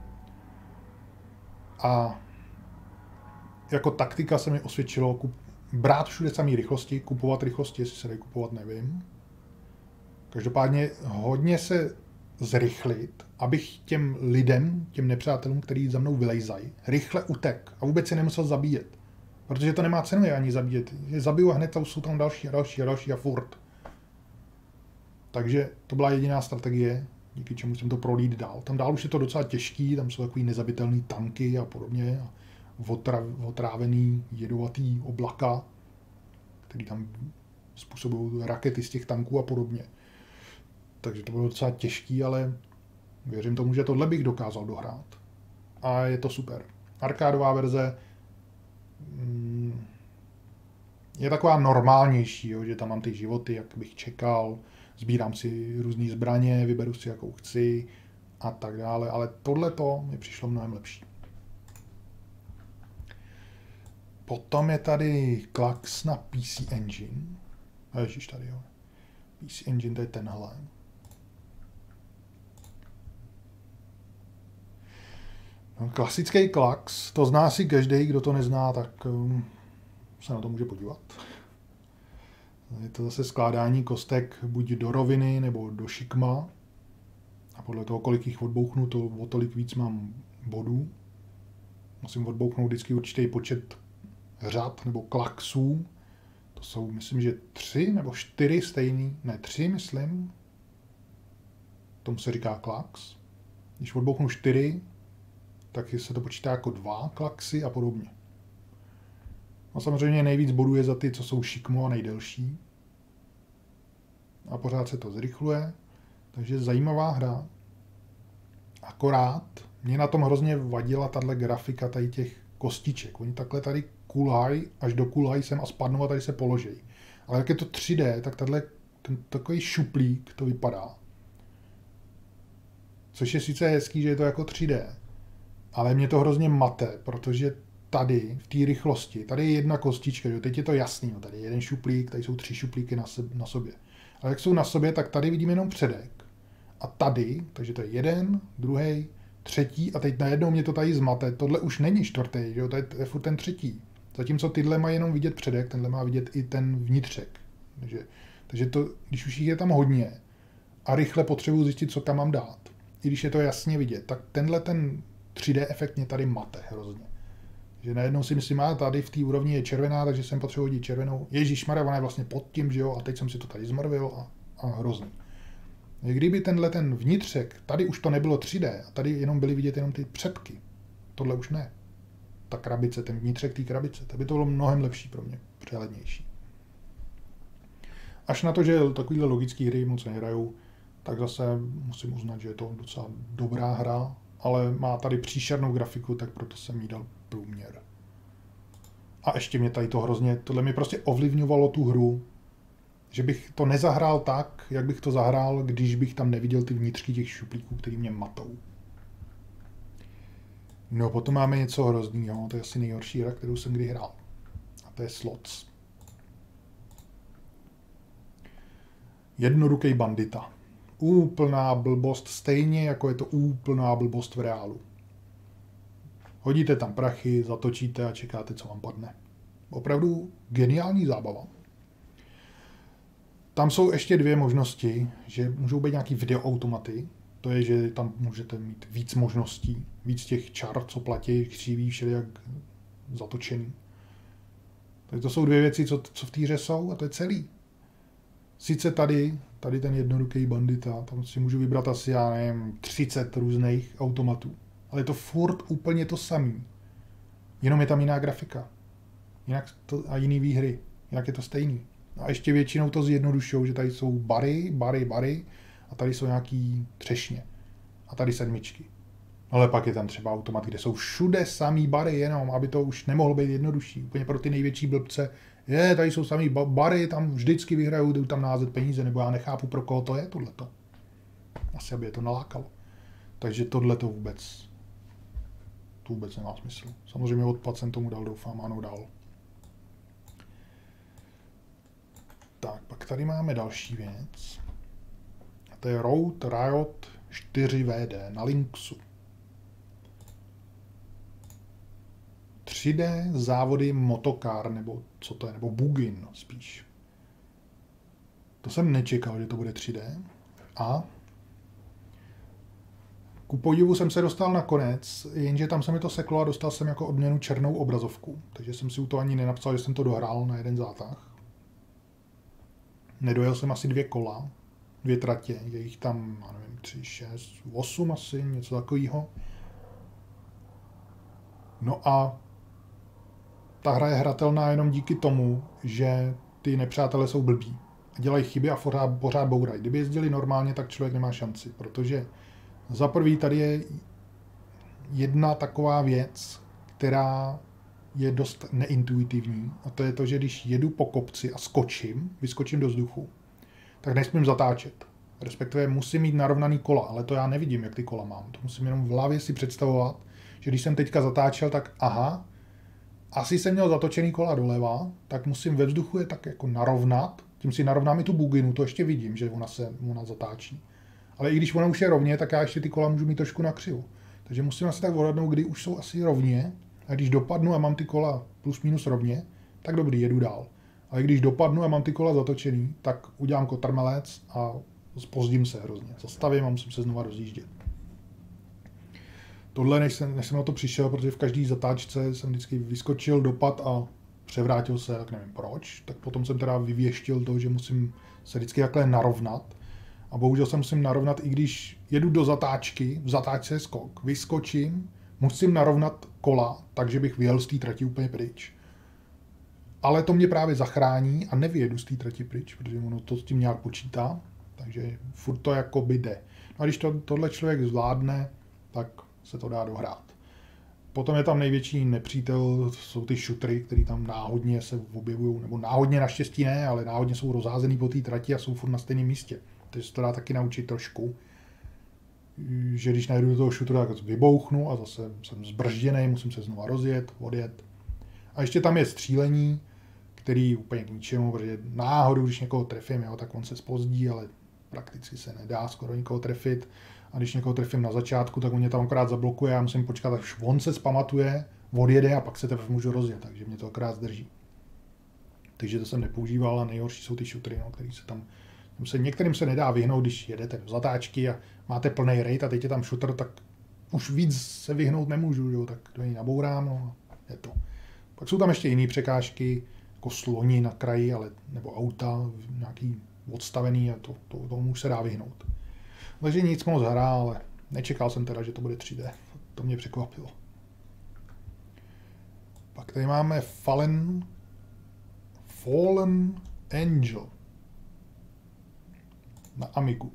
A jako taktika se mi osvědčilo brát všude samý rychlosti, kupovat rychlosti, jestli se dají kupovat, nevím. Každopádně hodně se zrychlit, abych těm lidem, těm nepřátelům, kteří za mnou vylejzají, rychle utek a vůbec se nemusel zabíjet. Protože to nemá cenu je ani zabíjet. Je zabiju a hned jsou tam další a další a další a furt. Takže to byla jediná strategie, díky čemu jsem to prolít dál. Tam dál už je to docela těžký, tam jsou takový nezabitelný tanky a podobně. A otrávený jedovatý oblaka, který tam způsobují rakety z těch tanků a podobně. Takže to bylo docela těžký, ale věřím tomu, že tohle bych dokázal dohrát. A je to super. Arkádová verze je taková normálnější, jo, že tam mám ty životy, jak bych čekal, sbírám si různé zbraně, vyberu si, jakou chci a tak dále, ale tohleto mi přišlo mnohem lepší. Potom je tady Klax na PC Engine. Ježiš, tady jo. PC Engine, to je tenhle. No, klasický Klax, to zná si každý, kdo to nezná, tak se na to může podívat. Je to zase skládání kostek buď do roviny nebo do šikma. A podle toho, kolik jich odbouchnu, to o tolik víc mám bodů. Musím odbouchnout vždycky určitý počet řad nebo klaxů. To jsou, myslím, že 3 nebo 4 stejný. Ne, 3, myslím. Tomu se říká klax. Když odbouchnu 4, tak se to počítá jako 2 klaxy a podobně. A samozřejmě nejvíc bodů je za ty, co jsou šikmo a nejdelší. A pořád se to zrychluje. Takže zajímavá hra. Akorát mě na tom hrozně vadila tahle grafika tady těch kostiček. Oni takhle tady kulhají, až do kulhají sem a spadnou a tady se položejí. Ale jak je to 3D, tak ten takový šuplík to vypadá. Což je sice hezký, že je to jako 3D. Ale mě to hrozně mate, protože tady, v té rychlosti, tady je jedna kostička, že? Teď je to jasný, no, tady je jeden šuplík, tady jsou 3 šuplíky na sobě. Ale jak jsou na sobě, tak tady vidím jenom předek. A tady, takže to je jeden, druhý, třetí a teď najednou mě to tady zmate. Tohle už není čtvrtý, že? To je furt ten třetí. Zatímco tyhle mají jenom vidět předek, tenhle má vidět i ten vnitřek. Takže to, když už jich je tam hodně a rychle potřebuji zjistit, co tam mám dát, i když je to jasně vidět, tak tenhle ten 3D efekt mě tady mate hrozně. Že najednou si myslím, a tady v té úrovni je červená, takže jsem potřeboval hodit červenou. Ježišmarja, ona je vlastně pod tím, že jo, a teď jsem si to tady zmrvil a hrozný. Kdyby ten vnitřek, tady už to nebylo 3D, a tady jenom byly vidět jenom ty předky. Tohle už ne. Ta krabice, ten vnitřek té krabice, to by to bylo mnohem lepší pro mě, přehlednější. Až na to, že takovýhle logický hry moc nehrajou, tak zase musím uznat, že je to docela dobrá hra, ale má tady příšernou grafiku, tak proto jsem jí dal průměr. A ještě mě tady to hrozně, tohle mi prostě ovlivňovalo tu hru, že bych to nezahrál tak, jak bych to zahrál, když bych tam neviděl ty vnitřky těch šuplíků, který mě matou. No potom máme něco hroznýho, to je asi nejhorší hra, kterou jsem kdy hrál. A to je Slots. Jednorukej bandita. Úplná blbost, stejně jako je to úplná blbost v reálu. Hodíte tam prachy, zatočíte a čekáte, co vám padne. Opravdu geniální zábava. Tam jsou ještě 2 možnosti, že můžou být nějaký videoautomaty. To je, že tam můžete mít víc možností, víc těch čar, co platí, křiví, všelijak zatočený. Takže to jsou dvě věci, co v té hře jsou, a to je celý. Sice tady ten jednoduchý bandita, tam si můžu vybrat asi, já nevím, 30 různých automatů. Ale je to furt úplně to samý. Jenom je tam jiná grafika. A jiný výhry. Jinak je to stejný. A ještě většinou to zjednodušují, že tady jsou bary a tady jsou nějaký třešně. A tady sedmičky. Ale pak je tam třeba automat, kde jsou všude samý bary, jenom aby to už nemohlo být jednodušší. Úplně pro ty největší blbce. Tady jsou samý bary, tam vždycky vyhrajou, jdou tam názet peníze, nebo já nechápu, pro koho to je tohleto. Asi, aby je to nalákalo. Takže tohleto vůbec nemá smysl. Samozřejmě odpad jsem tomu dal, doufám, ano, dal. Tak, pak tady máme další věc. A to je Road Riot 4VD na Lynxu. 3D závody motokár, nebo co to je, nebo bugin spíš. To jsem nečekal, že to bude 3D. A ku podivu jsem se dostal na konec, jenže tam se mi to seklo a dostal jsem jako odměnu černou obrazovku. Takže jsem si u toho ani nenapsal, že jsem to dohrál na jeden zátah. Nedojel jsem asi 2 kola, 2 tratě, je jich tam, já nevím, 3, 6, 8 asi, něco takového. No a ta hra je hratelná jenom díky tomu, že ty nepřátelé jsou blbí. Dělají chyby a pořád bourají. Kdyby jezdili normálně, tak člověk nemá šanci, protože za prvý tady je jedna taková věc, která je dost neintuitivní, a to je to, že když jedu po kopci a vyskočím do vzduchu, tak nesmím zatáčet. Respektive musím mít narovnaný kola, ale to já nevidím, jak ty kola mám. To musím jenom v hlavě si představovat, že když jsem teďka zatáčel, tak aha, asi jsem měl zatočený kola doleva, tak musím ve vzduchu je tak jako narovnat, tím si narovnám i tu buginu, to ještě vidím, že ona zatáčí. Ale i když ona už je rovně, tak já ještě ty kola můžu mít trošku nakřivo. Takže musím asi tak odhadnout, kdy už jsou asi rovně, a když dopadnu a mám ty kola plus minus rovně, tak dobrý, jedu dál. Ale když dopadnu a mám ty kola zatočený, tak udělám kotrmelec a zpozdím se hrozně. Zastavím a musím se znova rozjíždět. Tohle, než jsem na to přišel, protože v každé zatáčce jsem vždycky vyskočil, dopad a převrátil se, tak nevím proč. Tak potom jsem teda vyvěštil to, že musím se vždycky takhle narovnat. A bohužel se musím narovnat, i když jedu do zatáčky, v zatáčce je skok, vyskočím, musím narovnat kola, takže bych vyjel z té trati úplně pryč. Ale to mě právě zachrání a nevyjedu z té trati pryč, protože ono to s tím nějak počítá, takže furt to jakoby jde. No a když tohle člověk zvládne, tak se to dá dohrát. Potom je tam největší nepřítel, jsou ty šutry, které tam náhodně se objevují, nebo náhodně naštěstí ne, ale náhodně jsou rozházený po té trati a jsou furt na stejném místě. Takže se to dá taky naučit trošku, že když najdu do toho šutru, tak vybouchnu a zase jsem zbržděný, musím se znova rozjet, odjet. A ještě tam je střílení, který úplně k ničemu, protože náhodou, když někoho trefím, tak on se zpozdí, ale prakticky se nedá skoro nikoho trefit. A když někoho trefím na začátku, tak on mě tam akorát zablokuje, já musím počkat, až on se zpamatuje, odjede a pak se teprve můžu rozjet, takže mě to akorát zdrží. Takže to jsem nepoužíval a nejhorší jsou ty šutry, který se tam... Některým se nedá vyhnout, když jedete do zatáčky a máte plný raid a teď je tam šutr, tak už víc se vyhnout nemůžu, jo? Tak to nabourám, no, je to. Pak jsou tam ještě jiné překážky, jako sloni na kraji, nebo auta, nějaký odstavený a tomu už se dá vyhnout. Takže nic moc hra, ale nečekal jsem teda, že to bude 3D. To mě překvapilo. Pak tady máme Fallen Angel na Amigu.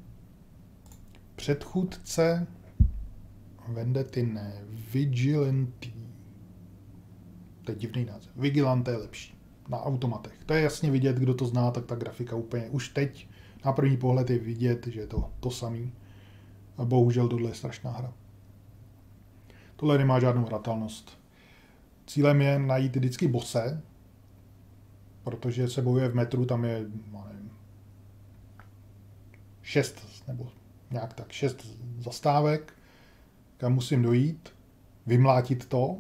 Předchůdce Vendety ne, Vigilante. To je divný název. Vigilante je lepší. Na automatech. To je jasně vidět, kdo to zná, tak ta grafika úplně už teď na první pohled je vidět, že je to samý. A bohužel tohle je strašná hra. Tohle nemá žádnou hratelnost. Cílem je najít vždycky bose, protože se bojuje v metru, tam je, nevím, 6 nebo nějak tak 6 zastávek, kam musím dojít, vymlátit to,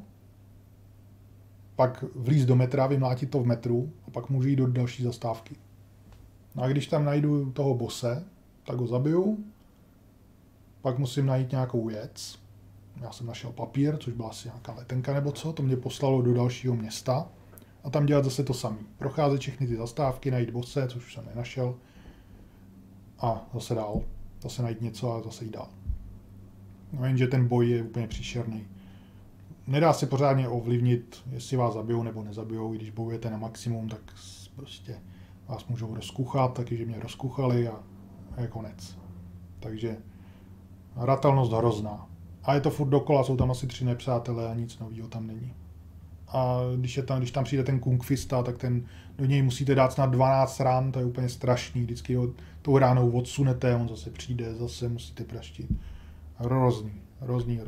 pak vlízt do metra, vymlátit to v metru a pak můžu jít do další zastávky. No a když tam najdu toho bose, tak ho zabiju, pak musím najít nějakou věc. Já jsem našel papír, což byla asi nějaká letenka nebo co, to mě poslalo do dalšího města. A a tam dělat zase to samé. Procházet všechny ty zastávky, najít bosse, což už jsem nenašel, a zase dál. Zase najít něco a zase jít dál. No jenže ten boj je úplně příšerný. Nedá se pořádně ovlivnit, jestli vás zabijou nebo nezabijou, když bojujete na maximum, tak prostě vás můžou rozkuchat, takže mě rozkuchali a je konec. Takže hratelnost hrozná. A je to furt dokola, jsou tam asi 3 nepřátelé a nic nového tam není. A když tam přijde ten kungfista, tak do něj musíte dát snad 12 rán, to je úplně strašný. Vždycky ho tou ránou odsunete, on zase přijde, zase musíte praštit. Hrozný.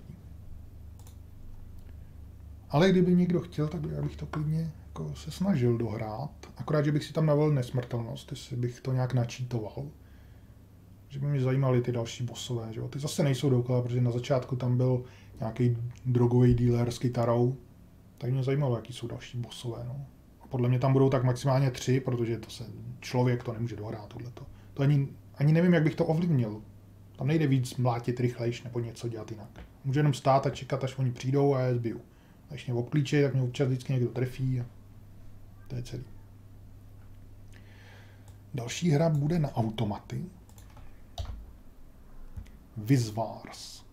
Ale kdyby někdo chtěl, tak bych to klidně jako se snažil dohrát. Akorát, že bych si tam navolil nesmrtelnost, jestli bych to nějak načítoval. Že by mě zajímaly ty další bossové. Že? Ty zase nejsou dokola, protože na začátku tam byl nějaký drogový dealer s kytarou. Tak mě zajímalo, jaký jsou další bossové. No. A podle mě tam budou tak maximálně 3, protože člověk to nemůže dohrát tohleto. To ani nevím, jak bych to ovlivnil. Tam nejde víc mlátit rychlejš nebo něco dělat jinak. Můžu jenom stát a čekat, až oni přijdou a já je zbiju. A když mě obklíčej, tak mě občas vždycky někdo trefí a to je celý. Další hra bude na automaty. Wizwars.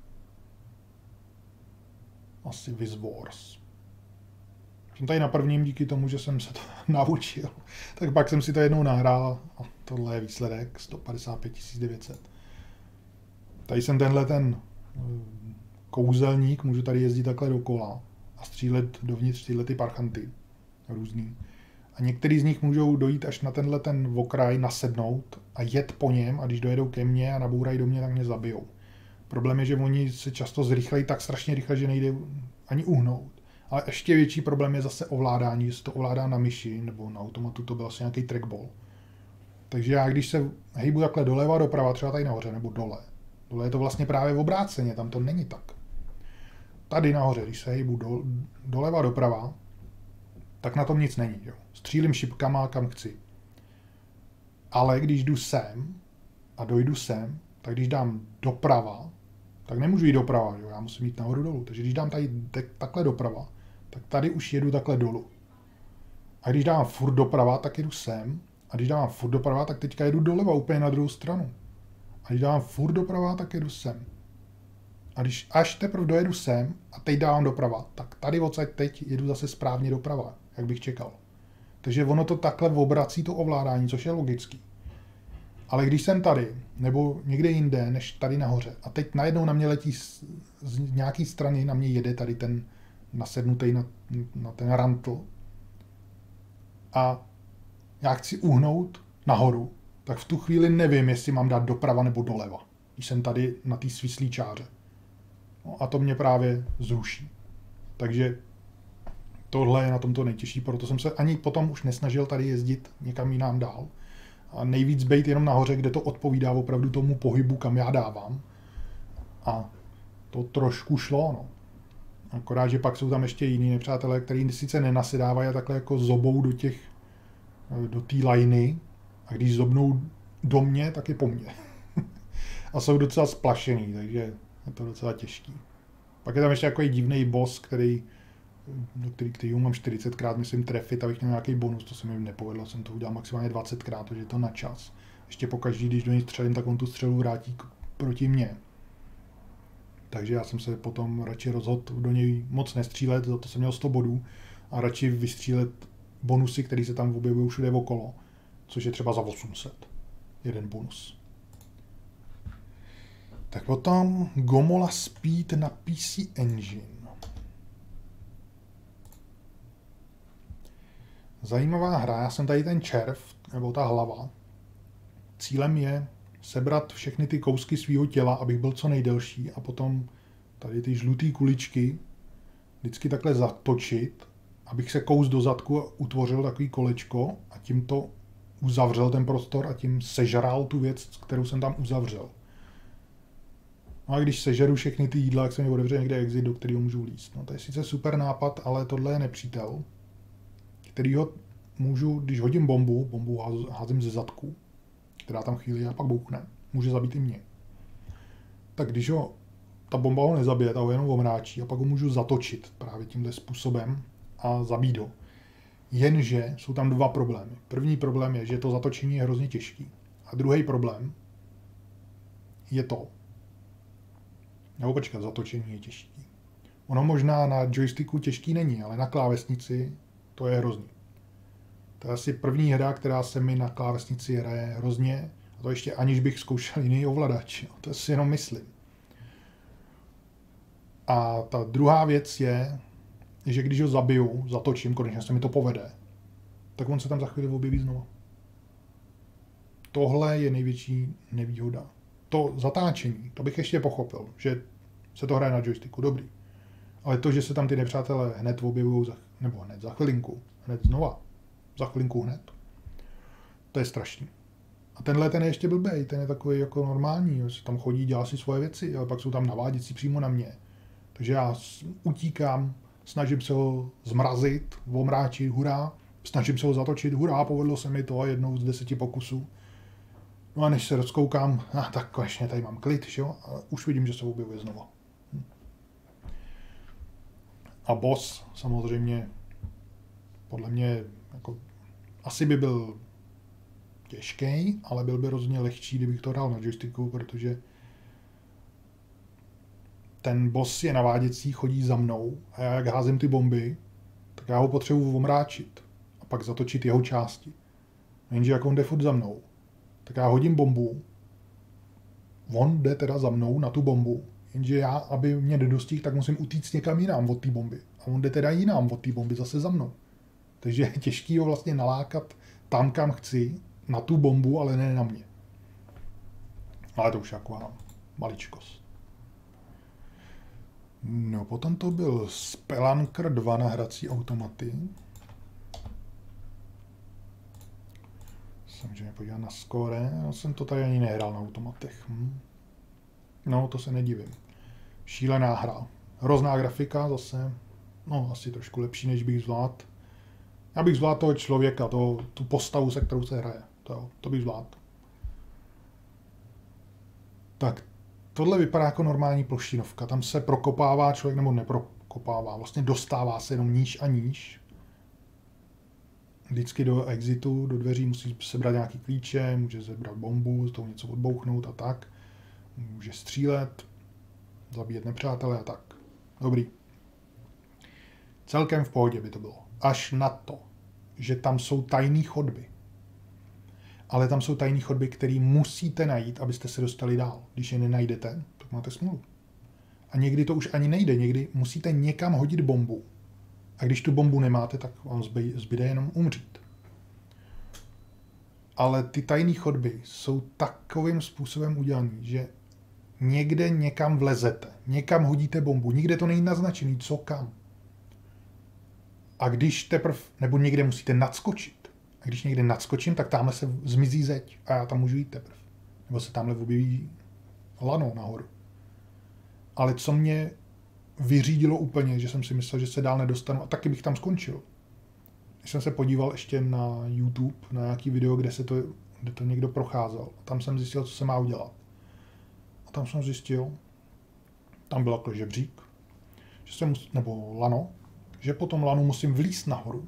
Asi Wizwars. Jsem tady na prvním díky tomu, že jsem se to naučil. Tak pak jsem si to jednou nahrál a tohle je výsledek 155 900. Tady jsem ten kouzelník, můžu tady jezdit takhle dokola a střílet dovnitř tyhle ty parchanty různý. A některý z nich můžou dojít až na ten okraj, nasednout a jet po něm a když dojedou ke mně a nabourají do mě, tak mě zabijou. Problém je, že oni se často zrychlejí tak strašně rychle, že nejde ani uhnout. Ale ještě větší problém je zase ovládání, že se to ovládá na myši nebo na automatu, to byl asi nějaký trackball. Takže já, když se hejbu takhle doleva, doprava, třeba tady nahoře nebo dole je to vlastně právě v obráceně, tam to není tak. Tady nahoře, když se hejbu doleva, doprava, tak na tom nic není. Jo. Střílím šipkama, kam chci. Ale když jdu sem a dojdu sem, tak když dám doprava, tak nemůžu jít doprava, jo. Já musím jít nahoru dolů. Takže když dám tady takhle doprava, tak tady už jedu takhle dolů. A když dám furt doprava, tak jedu sem. A když dám furt doprava, tak teďka jedu doleva, úplně na druhou stranu. A když dám furt doprava, tak jedu sem. A když až teprve dojedu sem a teď dávám doprava, tak tady odsaď teď jedu zase správně doprava, jak bych čekal. Takže ono to takhle obrací to ovládání, což je logický. Ale když jsem tady, nebo někde jinde, než tady nahoře, a teď najednou na mě letí z nějaký strany, na mě jede tady ten nasednutý na ten rantl, a já chci uhnout nahoru, tak v tu chvíli nevím, jestli mám dát doprava nebo doleva, když jsem tady na té svislý čáře. No a to mě právě zruší. Takže tohle je na tom to nejtěžší, proto jsem se ani potom už nesnažil tady jezdit někam jinam dál. A nejvíc bejt jenom nahoře, kde to odpovídá opravdu tomu pohybu, kam já dávám. A to trošku šlo, no. Akorát, že pak jsou tam ještě jiní nepřátelé, který sice nenasedávají a takhle jako zobou do té lajny. A když zobnou do mě, tak je po mně. A jsou docela splašený, takže je to docela těžký. Pak je tam ještě takový divný boss, který mám 40krát, myslím, trefit, abych měl nějaký bonus, to se mi nepovedlo, jsem to udělal maximálně 20krát, takže je to na čas. Ještě pokaždý, když do něj střelím, tak on tu střelu vrátí proti mně. Takže já jsem se potom radši rozhodl do něj moc nestřílet, za to jsem měl 100 bodů, a radši vystřílet bonusy, které se tam objevují všude okolo, což je třeba za 800. Jeden bonus. Tak potom Gomola Speed na PC Engine. Zajímavá hra, já jsem tady ten červ, nebo ta hlava. Cílem je sebrat všechny ty kousky svého těla, abych byl co nejdelší, a potom tady ty žluté kuličky vždycky takhle zatočit, abych se kous do zadku a utvořil takový kolečko a tím to uzavřel ten prostor a tím sežral tu věc, kterou jsem tam uzavřel. No a když sežeru všechny ty jídla, jak se mi otevře někde exit, do kterého můžu líst. No to je sice super nápad, ale tohle je nepřítel, kterýho můžu, když hodím bombu házím ze zadku, která tam chvíli a pak bouchne, může zabít i mě. Tak když ta bomba ho nezabije, ta ho jenom omráčí a pak ho můžu zatočit právě tímhle způsobem a zabít ho. Jenže jsou tam dva problémy. První problém je, že to zatočení je hrozně těžký. A druhý problém je to, nebo počkat, zatočení je těžký. Ono možná na joysticku těžký není, ale na klávesnici to je hrozný. To je asi první hra, která se mi na klávesnici hraje hrozně, a to ještě aniž bych zkoušel jiný ovladač. To si jenom myslím. A ta druhá věc je, že když ho zabiju, zatočím, konečně se mi to povede, tak on se tam za chvíli objeví znovu. Tohle je největší nevýhoda. To zatáčení, to bych ještě pochopil, že se to hraje na joysticku, dobrý. Ale to, že se tam ty nepřátelé hned objevují, nebo hned za chvilinku, hned znova, za chvilinku hned, to je strašný. A tenhle ten je ještě blbej, ten je takový jako normální, že tam chodí, dělá si svoje věci, ale pak jsou tam naváděcí přímo na mě. Takže já utíkám, snažím se ho zmrazit, omráčit, hurá, snažím se ho zatočit, hurá, povedlo se mi to jednou z 10 pokusů. No a než se rozkoukám, tak konečně tady mám klid, že jo, a už vidím, že se objevuje znovu. A boss samozřejmě, podle mě, jako, asi by byl těžký, ale byl by rozhodně lehčí, kdybych to hrál na joysticku, protože ten boss je naváděcí, chodí za mnou a já jak házím ty bomby, tak já ho potřebuji omráčit a pak zatočit jeho části. Jenže jak on jde furt za mnou, tak já hodím bombu, on jde teda za mnou na tu bombu, jenže já, aby mě nedostihl, tak musím utíct někam jinam od té bomby. A on jde teda jinam od té bomby zase za mnou. Takže je těžký ho vlastně nalákat tam, kam chci, na tu bombu, ale ne na mě. Ale to už je taková maličkost. No, potom to byl Spelunker 2 na hrací automaty. Samozřejmě podívat na skóre. Já jsem to tady ani nehrál na automatech. No, to se nedivím. Šílená hra. Hrozná grafika zase. No, asi trošku lepší, než bych zvládl. Já bych zvládl toho člověka, tu postavu, se kterou se hraje. To bych zvládl. Tak, tohle vypadá jako normální ploštinovka. Tam se prokopává člověk, nebo neprokopává. Vlastně dostává se jenom níž a níž. Vždycky do exitu, do dveří musí sebrat nějaký klíče, může sebrat bombu, z toho něco odbouchnout a tak. Může střílet, zabíjet nepřátele a tak. Dobrý. Celkem v pohodě by to bylo. Až na to, že tam jsou tajné chodby. Ale tam jsou tajné chodby, které musíte najít, abyste se dostali dál. Když je nenajdete, tak máte smůlu. A někdy to už ani nejde. Někdy musíte někam hodit bombu. A když tu bombu nemáte, tak vám zbyde jenom umřít. Ale ty tajné chodby jsou takovým způsobem udělané, že někde někam vlezete, někam hodíte bombu, nikde to není naznačený, co kam. A když teprve, nebo někde musíte nadskočit. A když někde nadskočím, tak tamhle se zmizí zeď a já tam můžu jít teprve. Nebo se tamhle objeví lano nahoru. Ale co mě vyřídilo úplně, že jsem si myslel, že se dál nedostanu a taky bych tam skončil. Když jsem se podíval ještě na YouTube, na nějaký video, kde to někdo procházel. A tam jsem zjistil, co se má udělat. A tam jsem zjistil, tam byl jako žebřík, nebo lano, že po tom lanu musím vlízt nahoru.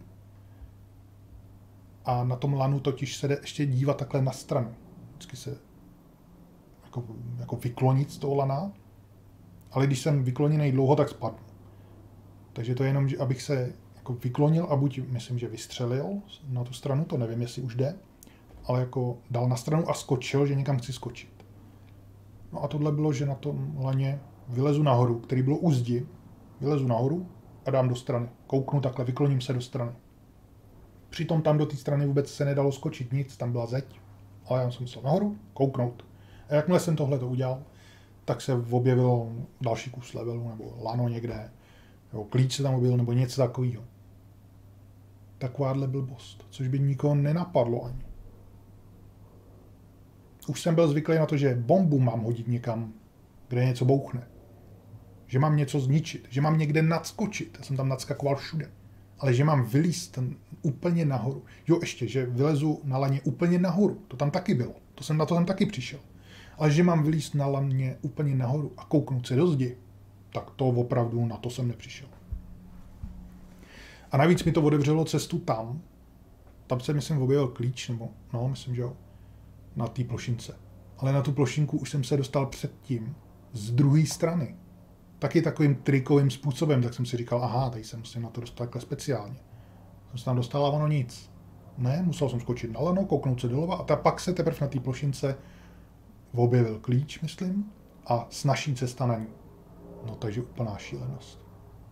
A na tom lanu totiž se jde ještě dívat takhle na stranu. Vždycky se jako vyklonit z toho lana, ale když jsem vykloněný dlouho, tak spadnu. Takže to je jenom, že abych se jako vyklonil a buď, myslím, že vystřelil na tu stranu, to nevím, jestli už jde, ale jako dal na stranu a skočil, že někam chci skočit. No a tohle bylo, že na tom laně vylezu nahoru, který bylo u zdi, vylezu nahoru a dám do strany. Kouknu takhle, vykloním se do strany. Přitom tam do té strany vůbec se nedalo skočit nic, tam byla zeď, ale já jsem musel nahoru, kouknout. A jakmile jsem tohle to udělal, tak se objevil další kus levelu, nebo lano někde, nebo klíč se tam objevil, nebo něco takového. Takováhle blbost, což by nikoho nenapadlo ani. Už jsem byl zvyklý na to, že bombu mám hodit někam, kde něco bouchne. Že mám něco zničit, že mám někde nadskočit. Já jsem tam nadskakoval všude. Ale že mám vylízt úplně nahoru. Jo, ještě, že vylezu na laně úplně nahoru. To tam taky bylo. Na to jsem taky přišel. Ale že mám vylízt na laně úplně nahoru a kouknout se do zdi, tak to opravdu na to jsem nepřišel. A navíc mi to otevřelo cestu tam. Tam se, myslím, objevil klíč, nebo no, myslím, že jo, na té plošince. Ale na tu plošinku už jsem se dostal předtím z druhé strany. Taky takovým trikovým způsobem, tak jsem si říkal, aha, tady se musím na to dostat takhle speciálně. Jsem se tam dostal a ono nic. Ne, musel jsem skočit na lano, kouknout se doleva a pak se teprve na té plošince objevil klíč, myslím, a snazší cesta na ní. No takže úplná šílenost.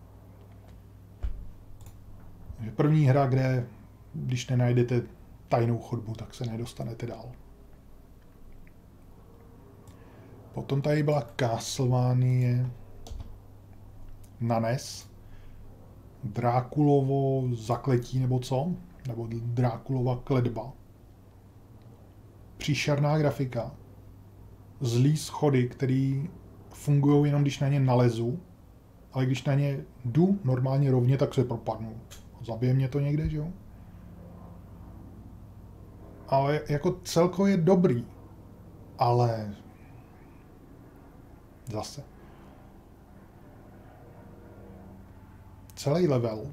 Takže první hra, kde když nenajdete tajnou chodbu, tak se nedostanete dál. Potom tady byla Castlevanie na NES. Drákulovo zakletí nebo co? Nebo Drákulova kletba. Příšerná grafika. Zlý schody, které fungují jenom když na ně nalezu, ale když na ně jdu normálně rovně, tak se propadnu. Zabije mě to někde, že jo? Ale jako celkově dobrý. Ale zase. Celý level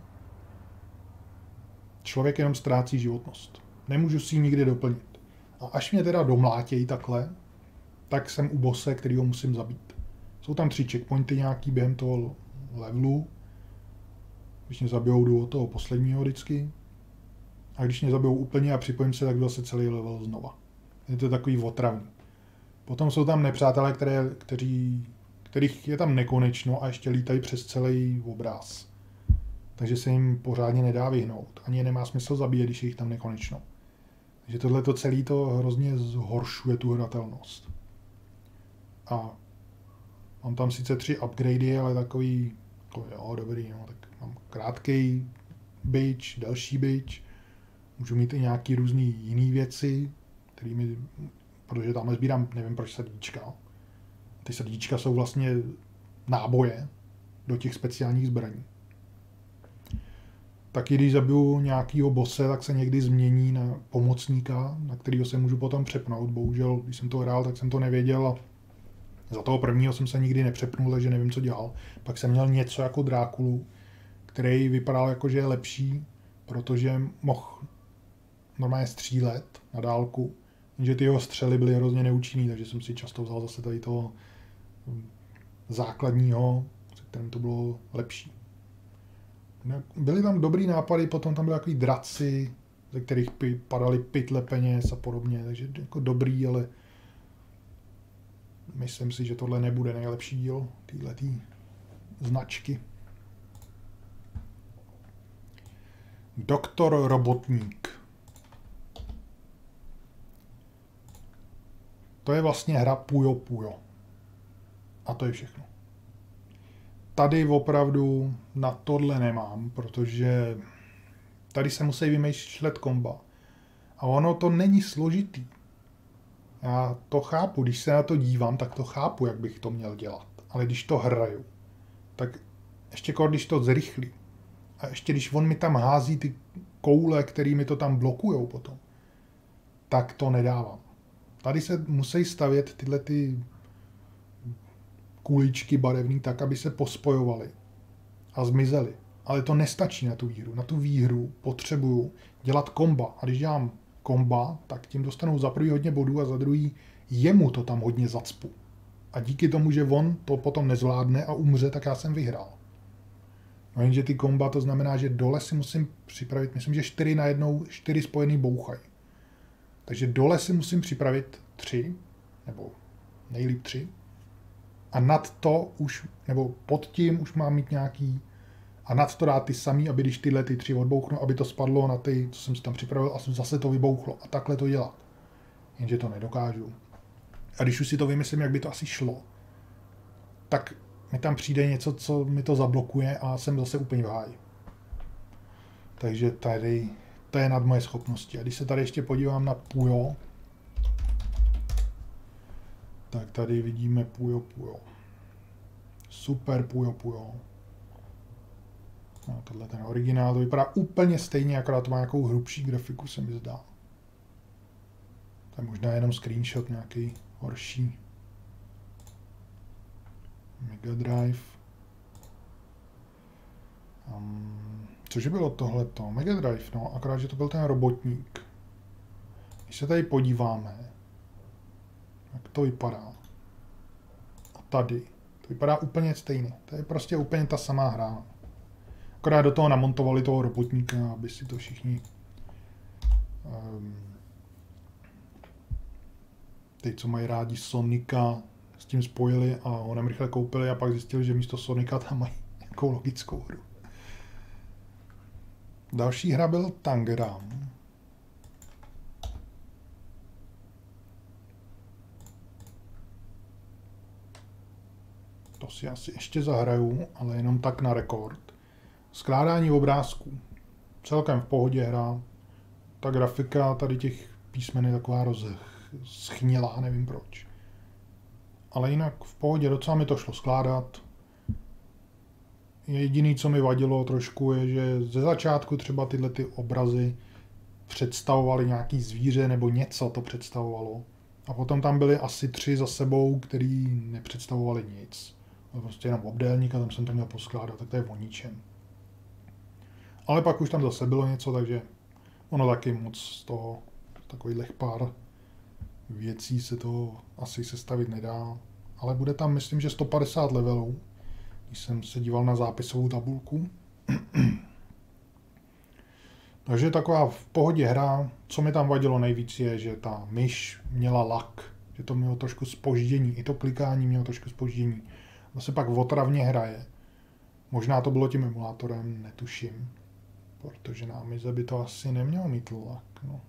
člověk jenom ztrácí životnost. Nemůžu si ji nikdy doplnit. A až mě teda domlátějí takhle, tak jsem u bose, který ho musím zabít. Jsou tam 3 checkpointy nějaký během toho levelu. Když mě zabijou, jdu od toho posledního vždycky. A když mě zabijou úplně a připojím se, tak zase celý level znova. Je to takový otravný. Potom jsou tam nepřátelé, kterých je tam nekonečno a ještě lítají přes celý obráz. Takže se jim pořádně nedá vyhnout. Ani nemá smysl zabíjet, když je jich tam nekonečno. Takže tohle celé to hrozně zhoršuje tu hratelnost. A mám tam sice 3 upgradey, ale takový, jo, dobrý, no, tak mám krátký bič, delší bič, můžu mít i nějaký různý jiný věci, kterými, protože tam sbírám, nevím proč srdíčka. Ty srdíčka jsou vlastně náboje do těch speciálních zbraní. Taky když zabiju nějakýho bose, tak se někdy změní na pomocníka, na kterého se můžu potom přepnout. Bohužel, když jsem to hrál, tak jsem to nevěděl a za toho prvního jsem se nikdy nepřepnul, takže nevím, co dělal. Pak jsem měl něco jako Drákulu, který vypadal jako, že je lepší, protože mohl normálně střílet na dálku, jenže ty jeho střely byly hrozně neúčinný, takže jsem si často vzal zase tady toho základního, se kterým to bylo lepší. Byly tam dobrý nápady, potom tam byly takový draci, ze kterých padaly pytle peněz a podobně, takže jako dobrý, ale myslím si, že tohle nebude nejlepší díl téhletý značky. Doktor Robotník. To je vlastně hra Puyo Puyo. A to je všechno. Tady opravdu na tohle nemám, protože tady se musí vymýšlet komba. A ono to není složitý. Já to chápu, když se na to dívám, tak to chápu, jak bych to měl dělat. Ale když to hraju, tak ještě když to zrychlí, a ještě když on mi tam hází ty koule, které mi to tam blokujou potom, tak to nedávám. Tady se musí stavět tyhle ty kuličky barevný tak, aby se pospojovaly a zmizely. Ale to nestačí na tu výhru. Na tu výhru potřebuju dělat komba. A když dělám komba, tak tím dostanu za prvý hodně bodů a za druhý jemu to tam hodně zacpu. A díky tomu, že on to potom nezvládne a umře, tak já jsem vyhrál. No jenže ty komba, to znamená, že dole si musím připravit, myslím, že 4 na jednou, 4 spojený bouchaj. Takže dole si musím připravit 3, nebo nejlíp 3. A nad to už, nebo pod tím už mám mít nějaký, a nad to dát ty samý, aby když tyhle ty 3 odbouchnu, aby to spadlo na ty, co jsem si tam připravil a zase to vybouchlo. A takhle to dělat. Jenže to nedokážu. A když už si to vymyslím, jak by to asi šlo, tak mi tam přijde něco, co mi to zablokuje a jsem zase úplně v háji. Takže tady to je nad moje schopnosti. A když se tady ještě podívám na Puyo, tak tady vidíme Puyo Puyo. Super Puyo Puyo. No, tohle ten originál, to vypadá úplně stejně, akorát to má nějakou hrubší grafiku, se mi zdá. To je možná jenom screenshot nějaký horší. Mega Drive. Cože bylo tohleto? Mega Drive, no, akorát, že to byl ten robotník. Když se tady podíváme, jak to vypadá. A tady. To vypadá úplně stejně. To je prostě úplně ta samá hra. Akorát do toho namontovali toho robotníka, aby si to všichni ty, co mají rádi Sonika, s tím spojili a honem rychle koupili a pak zjistili, že místo Sonika tam mají nějakou logickou hru. Další hra byl Tangram. To si asi ještě zahraju, ale jenom tak na rekord. Skládání obrázků. Celkem v pohodě hra. Ta grafika tady těch písmen je taková schnělá, nevím proč. Ale jinak v pohodě, docela mi to šlo skládat. Jediné, co mi vadilo trošku, je, že ze začátku třeba tyhle ty obrazy představovaly nějaký zvíře nebo něco to představovalo. A potom tam byly asi 3 za sebou, který nepředstavovali nic. Prostě jenom obdélník a tam jsem to měl poskládat, tak to je o ničem. Ale pak už tam zase bylo něco, takže ono taky moc z toho, takových pár věcí se to asi sestavit nedá. Ale bude tam, myslím, že 150 levelů, když jsem se díval na zápisovou tabulku. Takže taková v pohodě hra. Co mi tam vadilo nejvíc je, že ta myš měla lag, že to mělo trošku zpoždění, i to klikání mělo trošku zpoždění. To se pak otravně hraje. Možná to bylo tím emulátorem, netuším. Protože na Amize by to asi nemělo mít lag. No.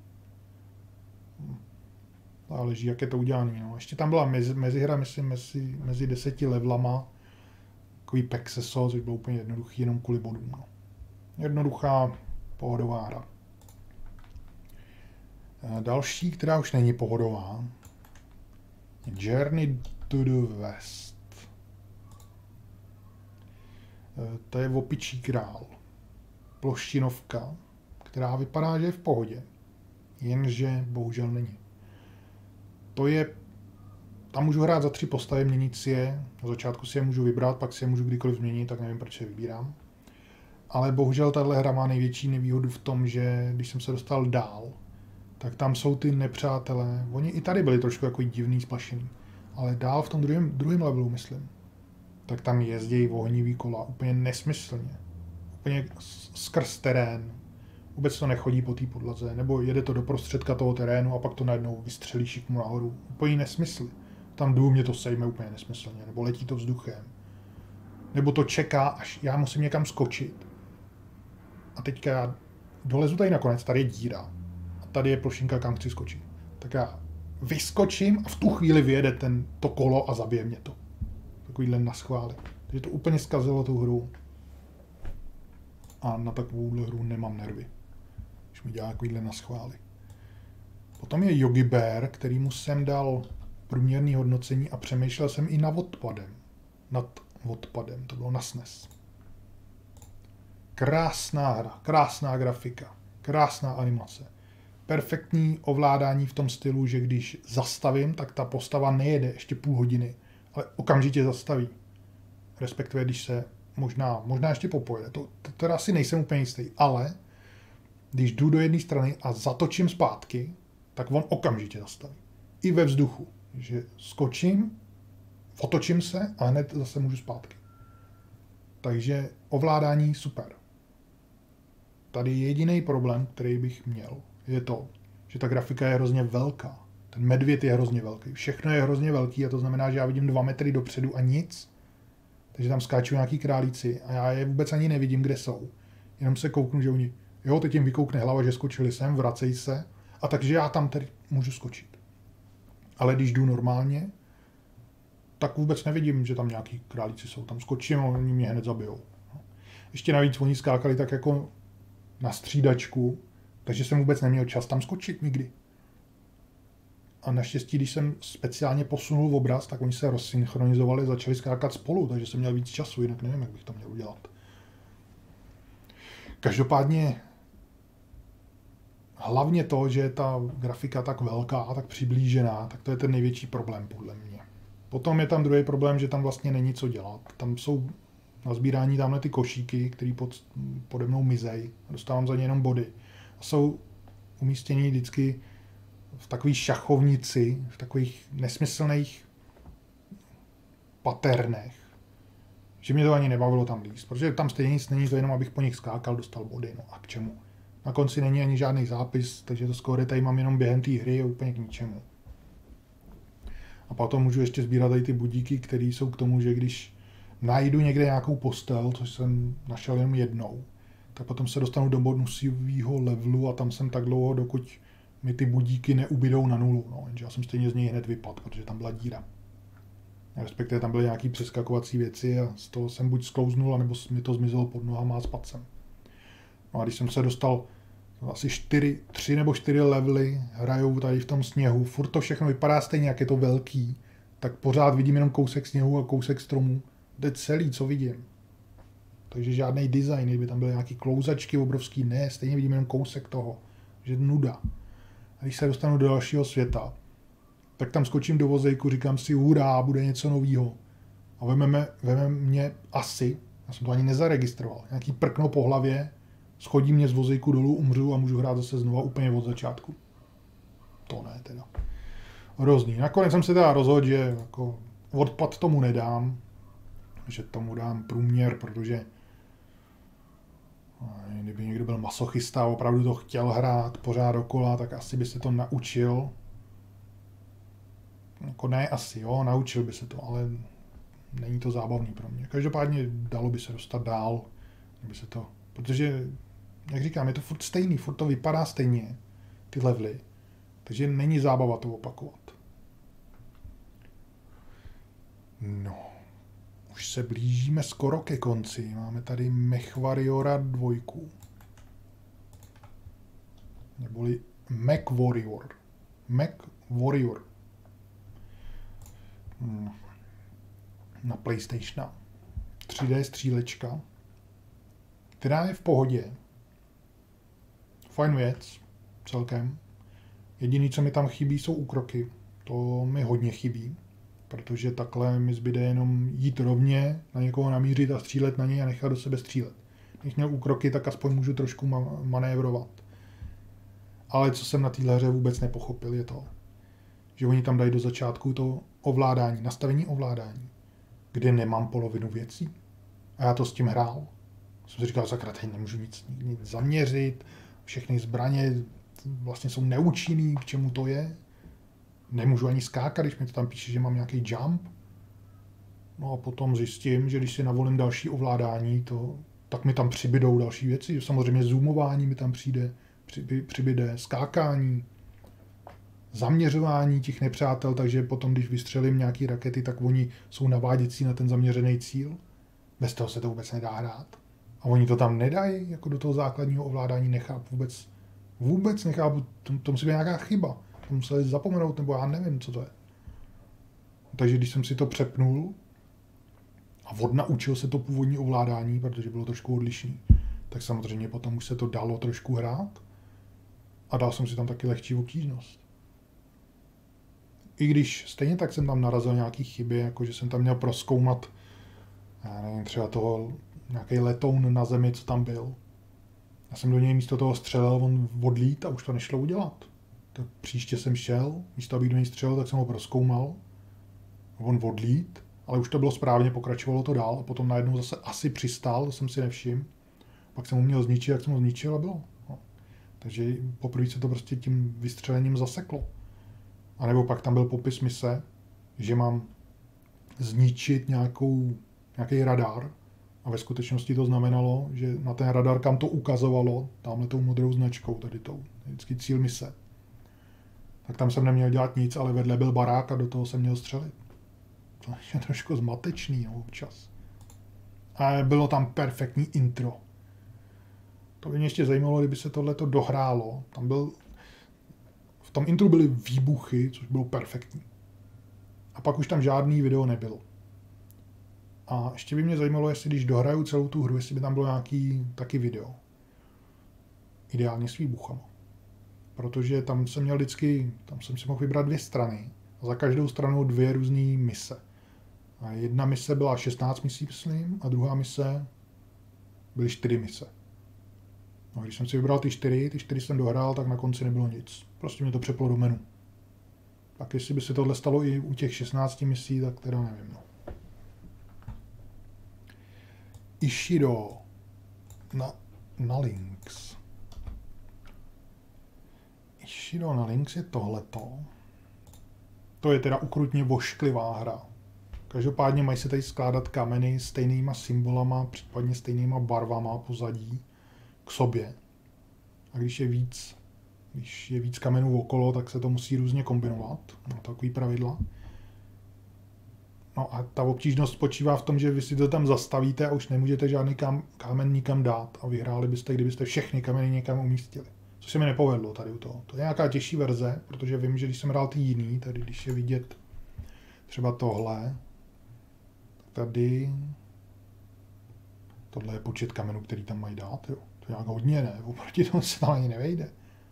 Záleží, jak je to udělané. No. Ještě tam byla mezihra, myslím, mezi 10 levelama. Takový Pexeso, což bylo úplně jednoduchý, jenom kvůli bodům. No. Jednoduchá, pohodová hra. Další, která už není pohodová, Journey to the West. To je opičí král. Ploštinovka, která vypadá, že je v pohodě. Jenže bohužel není. To je... Tam můžu hrát za 3 postavy, měnit si je. Na začátku si je můžu vybrat, pak si je můžu kdykoliv změnit, tak nevím, proč je vybírám. Ale bohužel tahle hra má největší nevýhodu v tom, že když jsem se dostal dál, tak tam jsou ty nepřátelé. Oni i tady byli trošku jako divný, splašený. Ale dál v tom druhém levelu, myslím, tak tam jezdí ohnivý kola úplně nesmyslně. Úplně skrz terén. Vůbec to nechodí po té podlaze. Nebo jede to do prostředka toho terénu a pak to najednou vystřelí šikmu nahoru. Úplně nesmysl. Tam jdu, mě to sejme úplně nesmyslně. Nebo letí to vzduchem. Nebo to čeká, až já musím někam skočit. A teďka já dolezu tady nakonec, tady je díra. A tady je plošinka, kam chci skočit. Tak já vyskočím a v tu chvíli vyjede to kolo a zabije mě to. Takovýhle naschvály. Takže to úplně zkazilo tu hru. A na takovouhle hru nemám nervy. Když mi dělá takovýhle naschvály. Potom je Yogi Bear, kterýmu jsem dal průměrný hodnocení a přemýšlel jsem i nad odpadem. To bylo na SNES. Krásná hra, krásná grafika, krásná animace. Perfektní ovládání v tom stylu, že když zastavím, tak ta postava nejede ještě půl hodiny, ale okamžitě zastaví. Respektive, když se možná ještě popojede. To teda asi nejsem úplně jistý, ale když jdu do jedné strany a zatočím zpátky, tak on okamžitě zastaví. I ve vzduchu. Že skočím, otočím se a hned zase můžu zpátky. Takže ovládání super. Tady jediný problém, který bych měl, je to, že ta grafika je hrozně velká. Ten medvěd je hrozně velký. Všechno je hrozně velký a to znamená, že já vidím 2 metry dopředu a nic. Takže tam skáčou nějaký králíci a já je vůbec ani nevidím, kde jsou. Jenom se kouknu, že oni, jo, teď jim vykoukne hlava, že skočili sem, vracejí se a takže já tam tedy můžu skočit. Ale když jdu normálně, tak vůbec nevidím, že tam nějaký králíci jsou. Tam skočím a oni mě hned zabijou. Ještě navíc oni skákali tak jako na střídačku, takže jsem vůbec neměl čas tam skočit nikdy. A naštěstí, když jsem speciálně posunul obraz, tak oni se rozsynchronizovali a začali skákat spolu, takže jsem měl víc času, jinak nevím, jak bych to měl udělat. Každopádně hlavně to, že je ta grafika tak velká a tak přiblížená, tak to je ten největší problém podle mě. Potom je tam druhý problém, že tam vlastně není co dělat. Tam jsou na sbírání tamhle ty košíky, které pode mnou mizej. Dostávám za ně jenom body. A jsou umístění vždycky v takové šachovnici, v takových nesmyslných paternech, že mě to ani nebavilo tam líst, protože tam stejně nic není, to jenom abych po nich skákal, dostal body, no a k čemu. Na konci není ani žádný zápis, takže to skóre tady mám jenom během té hry, je úplně k ničemu. A potom můžu ještě sbírat tady ty budíky, které jsou k tomu, že když najdu někde nějakou postel, což jsem našel jenom jednou, tak potom se dostanu do bonusového levelu a tam jsem tak dlouho, dokud mi ty budíky neubydou na nulu. No, jenže já jsem stejně z něj hned vypadl, protože tam byla díra. Respektive tam byly nějaký přeskakovací věci a z toho jsem buď sklouznul, anebo mi to zmizelo pod nohama a spadl jsem. No a když jsem se dostal asi 3 nebo 4 levely, hrajou tady v tom sněhu, furt to všechno vypadá stejně, jak je to velký, tak pořád vidím jenom kousek sněhu a kousek stromů. To je celý, co vidím. Takže žádný design, kdyby tam byly nějaký klouzačky obrovský, ne, stejně vidím jenom kousek toho. Že nuda. A když se dostanu do dalšího světa, tak tam skočím do vozejku, říkám si, hurá, bude něco novýho. A veme mě asi, já jsem to ani nezaregistroval, nějaký prkno po hlavě, schodí mě z vozejku dolů, umřu a můžu hrát zase znova úplně od začátku. To ne teda. Hrozný. Nakonec jsem se teda rozhodl, že jako odpad tomu nedám, že tomu dám průměr, protože kdyby někdo byl masochista a opravdu to chtěl hrát pořád dokola, tak asi by se to naučil. Jako ne asi, jo, naučil by se to, ale není to zábavný pro mě. Každopádně dalo by se dostat dál, kdyby se to, protože, jak říkám, je to furt stejný, furt to vypadá stejně, ty levely, takže není zábava to opakovat. No, už se blížíme skoro ke konci, máme tady MechWarriora 2, neboli MechWarrior. MechWarrior. Na PlayStation. 3D střílečka, která je v pohodě. Fajn věc, celkem. Jediný, co mi tam chybí, jsou úkroky. To mi hodně chybí, protože takhle mi zbyde jenom jít rovně, na někoho namířit a střílet na něj a nechat do sebe střílet. Když měl úkroky, tak aspoň můžu trošku manévrovat. Ale co jsem na téhle hře vůbec nepochopil, je to, že oni tam dají do začátku to ovládání, nastavení ovládání, kde nemám polovinu věcí. A já to s tím hrál. Jsem si říkal, sakra, teď nemůžu nic zaměřit, všechny zbraně vlastně jsou neúčinný, k čemu to je. Nemůžu ani skákat, když mi to tam píše, že mám nějaký jump. No a potom zjistím, že když si navolím další ovládání, tak mi tam přibydou další věci. Samozřejmě zoomování mi tam přibyde, skákání, zaměřování těch nepřátel, takže potom, když vystřelím nějaký rakety, tak oni jsou naváděcí na ten zaměřený cíl. Bez toho se to vůbec nedá hrát. A oni to tam nedají, jako do toho základního ovládání, nechápu vůbec nechápu, to musí být nějaká chyba. To museli zapomenout, nebo já nevím, co to je. Takže když jsem si to přepnul a odnaučil se to původní ovládání, protože bylo trošku odlišný, tak samozřejmě potom už se to dalo trošku hrát a dal jsem si tam taky lehčí obtížnost. I když stejně tak jsem tam narazil nějaký chyby, jako že jsem tam měl prozkoumat, já nevím, třeba toho nějaký letoun na zemi, co tam byl. Já jsem do něj místo toho střelil, on odlít a už to nešlo udělat. Tak příště jsem šel, místo abych do něj střelil, tak jsem ho prozkoumal. On odlít, ale už to bylo správně, pokračovalo to dál a potom najednou zase asi přistál, to jsem si nevšiml. Pak jsem ho měl zničit, jak jsem ho zničil a bylo. No. Takže poprvé se to prostě tím vystřelením zaseklo. A nebo pak tam byl popis mise, že mám zničit nějaký radar a ve skutečnosti to znamenalo, že na ten radar, kam to ukazovalo, tamhle tou modrou značkou, tady tou, vždycky cíl mise, tak tam jsem neměl dělat nic, ale vedle byl barák a do toho jsem měl střelit. To je trošku zmatečný, no, občas. A bylo tam perfektní intro. To by mě ještě zajímalo, kdyby se tohleto dohrálo. V tom intru byly výbuchy, což bylo perfektní. A pak už tam žádný video nebylo. A ještě by mě zajímalo, jestli když dohraju celou tu hru, jestli by tam bylo nějaký taky video. Ideálně s výbuchama. Protože tam jsem si mohl vybrat 2 strany. A za každou stranu 2 různé mise. A jedna mise byla 16 misí, myslím, a druhá mise byly 4 mise. No, když jsem si vybral ty 4 jsem dohrál, tak na konci nebylo nic. Prostě mě to přeplo do menu. Tak jestli by se tohle stalo i u těch 16 misí, tak teda nevím. No. Ishido na Lynx. Ishido na Lynx je tohleto. To je teda ukrutně vošklivá hra. Každopádně mají se tady skládat kameny stejnýma symbolama, případně stejnýma barvama pozadí k sobě. A když je víc kamenů okolo, tak se to musí různě kombinovat. No, takový pravidla. No a ta obtížnost spočívá v tom, že vy si to tam zastavíte a už nemůžete žádný kámen nikam dát. A vyhráli byste, kdybyste všechny kameny někam umístili. Což se mi nepovedlo tady u toho. To je nějaká těžší verze, protože vím, že když jsem hrál ty jiný, tady když je vidět třeba tohle, tady tohle je počet kamenů, který tam mají dát, jo. To je nějak hodně, ne? Oproti tomu se tam ani nevejde.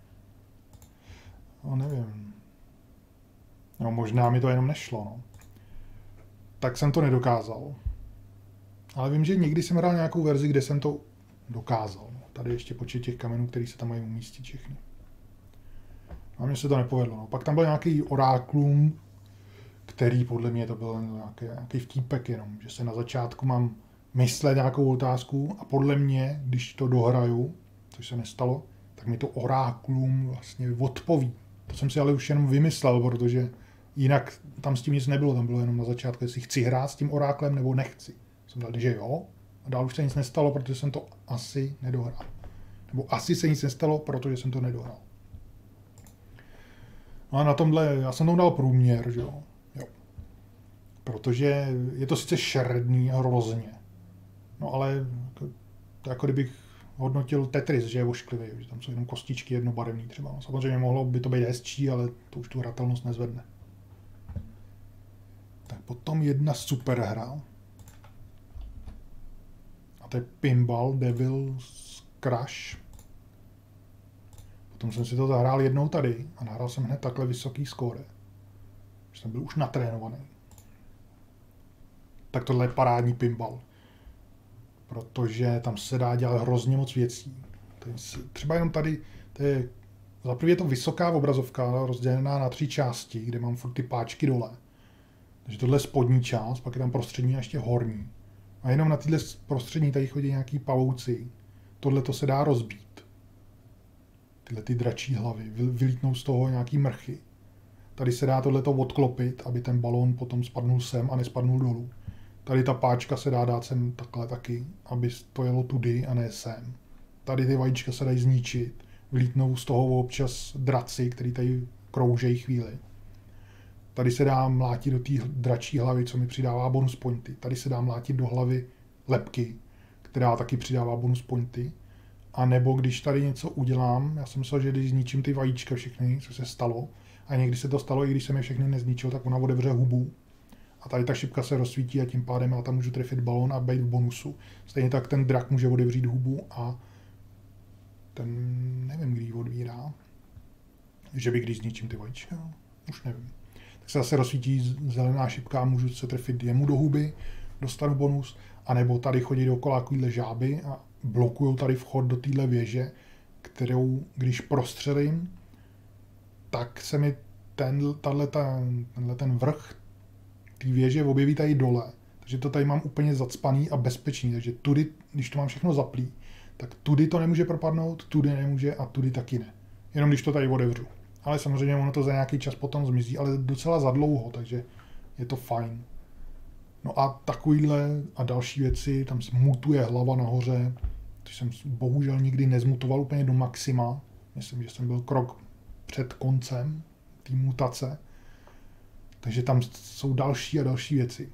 No nevím. No možná mi to jenom nešlo, no. Tak jsem to nedokázal. Ale vím, že někdy jsem hrál nějakou verzi, kde jsem to dokázal. No. Tady ještě počet těch kamenů, který se tam mají umístit všechny. A mně se to nepovedlo. No. Pak tam byl nějaký oráklum, který podle mě to byl nějaký vtípek jenom, že se na začátku mám myslet nějakou otázku a podle mě, když to dohraju, což se nestalo, tak mi to oráklum vlastně odpoví. To jsem si ale už jenom vymyslel, protože jinak tam s tím nic nebylo, tam bylo jenom na začátku, jestli chci hrát s tím oráklem nebo nechci. Jsem dal, že jo, a dál už se nic nestalo, protože jsem to asi nedohrál. Nebo asi se nic nestalo, protože jsem to nedohrál. No a na tomhle, já jsem tomu dal průměr, že jo. Protože je to sice šeredný hrozně. No ale to jako kdybych hodnotil Tetris, že je ošklivý, že tam jsou jenom kostičky jednobarevný třeba. No, samozřejmě mohlo by to být hezčí, ale to už tu hratelnost nezvedne. Tak potom jedna super hra. A to je Pinball Devil's Crush. Potom jsem si to zahrál jednou tady a nahrál jsem hned takhle vysoký skóre. Že jsem byl už natrénovaný. Tak tohle je parádní pinball. Protože tam se dá dělat hrozně moc věcí. Třeba jenom tady, za prvé je to vysoká obrazovka, rozdělená na 3 části, kde mám furt ty páčky dole. Takže tohle je spodní část, pak je tam prostřední a ještě horní. A jenom na tyhle prostřední tady chodí nějaký pavouci. Tohle to se dá rozbít. Tyhle ty dračí hlavy, vylítnou z toho nějaký mrchy. Tady se dá tohleto odklopit, aby ten balón potom spadnul sem a nespadnul dolů. Tady ta páčka se dá dát sem takhle taky, aby to jelo tudy a ne sem. Tady ty vajíčka se dají zničit, vylítnou z toho občas draci, který tady kroužejí chvíli. Tady se dá mlátit do té dračí hlavy, co mi přidává bonus pointy. Tady se dá mlátit do hlavy lebky, která taky přidává bonus pointy. A nebo když tady něco udělám, já jsem myslel, že když zničím ty vajíčka všechny, co se stalo, a někdy se to stalo, i když jsem je všechny nezničil, tak ona otevře hubu. A tady ta šipka se rozsvítí a tím pádem já tam můžu trefit balón a být v bonusu. Stejně tak ten drak může otevřít hubu a ten nevím, kdy ji odvírá. Že by když zničím ty vajíčka, už nevím. Tak se zase rozsvítí zelená šipka a můžu se trefit jemu do huby, dostanu bonus, anebo tady chodí dokola takovýhle žáby a blokují tady vchod do téhle věže, kterou když prostřelím, tak se mi tenhle ten vrch té věže objeví tady dole. Takže to tady mám úplně zacpaný a bezpečný. Takže tudy, když to mám všechno zaplý, tak tudy to nemůže propadnout, tudy nemůže a tudy taky ne. Jenom když to tady otevřu. Ale samozřejmě ono to za nějaký čas potom zmizí, ale docela za dlouho, takže je to fajn. No a takovýhle a další věci, tam se mutuje hlava nahoře, což jsem bohužel nikdy nezmutoval úplně do maxima. Myslím, že jsem byl krok před koncem té mutace. Takže tam jsou další a další věci.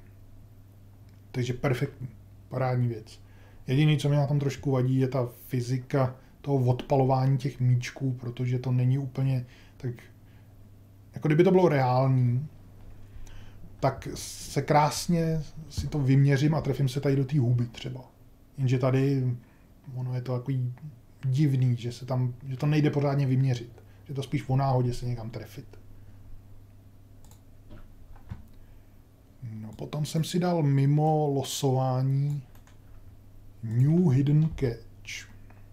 Takže perfektní, parádní věc. Jediné, co mě na tom trošku vadí, je ta fyzika toho odpalování těch míčků, protože to není úplně tak... Jako kdyby to bylo reální, tak se krásně si to vyměřím a trefím se tady do té huby třeba. Jenže tady ono je to takový divný, že to nejde pořádně vyměřit. Že to spíš o náhodě se někam trefit. No Potom jsem si dal mimo losování New Hidden Catch.